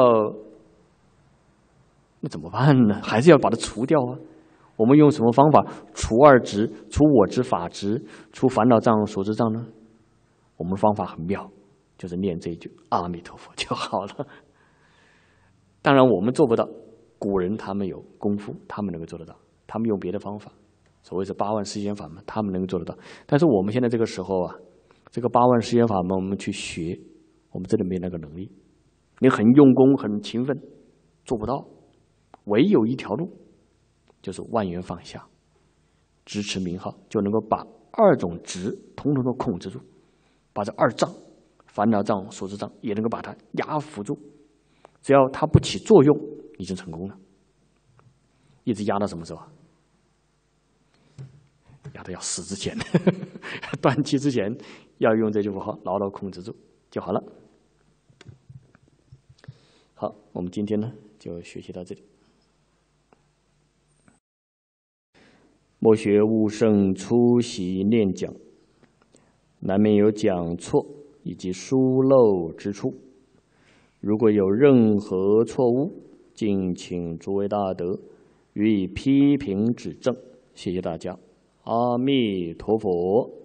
那怎么办呢？还是要把它除掉啊。我们用什么方法除二执、除我执、法执、除烦恼障、所知障呢？我们的方法很妙，就是念这一句阿弥陀佛就好了。当然我们做不到，古人他们有功夫，他们能够做得到，他们用别的方法，所谓是8万世间法门，他们能够做得到。但是我们现在这个时候这个8万世间法门我们去学，我们真的没那个能力。你很用功很勤奋，做不到。唯有一条路，就是万缘放下，支持名号，就能够把2种执统统都控制住，把这2障烦恼障、所知障也能够把它压服住。只要它不起作用，你就成功了。一直压到什么时候？压到要死之前，断气之前，要用这句符号牢牢控制住就好了。好，我们今天呢就学习到这里。莫学悟圣出席念讲，难免有讲错以及疏漏之处。如果有任何错误，敬请诸位大德予以批评指正。谢谢大家。 阿弥陀佛。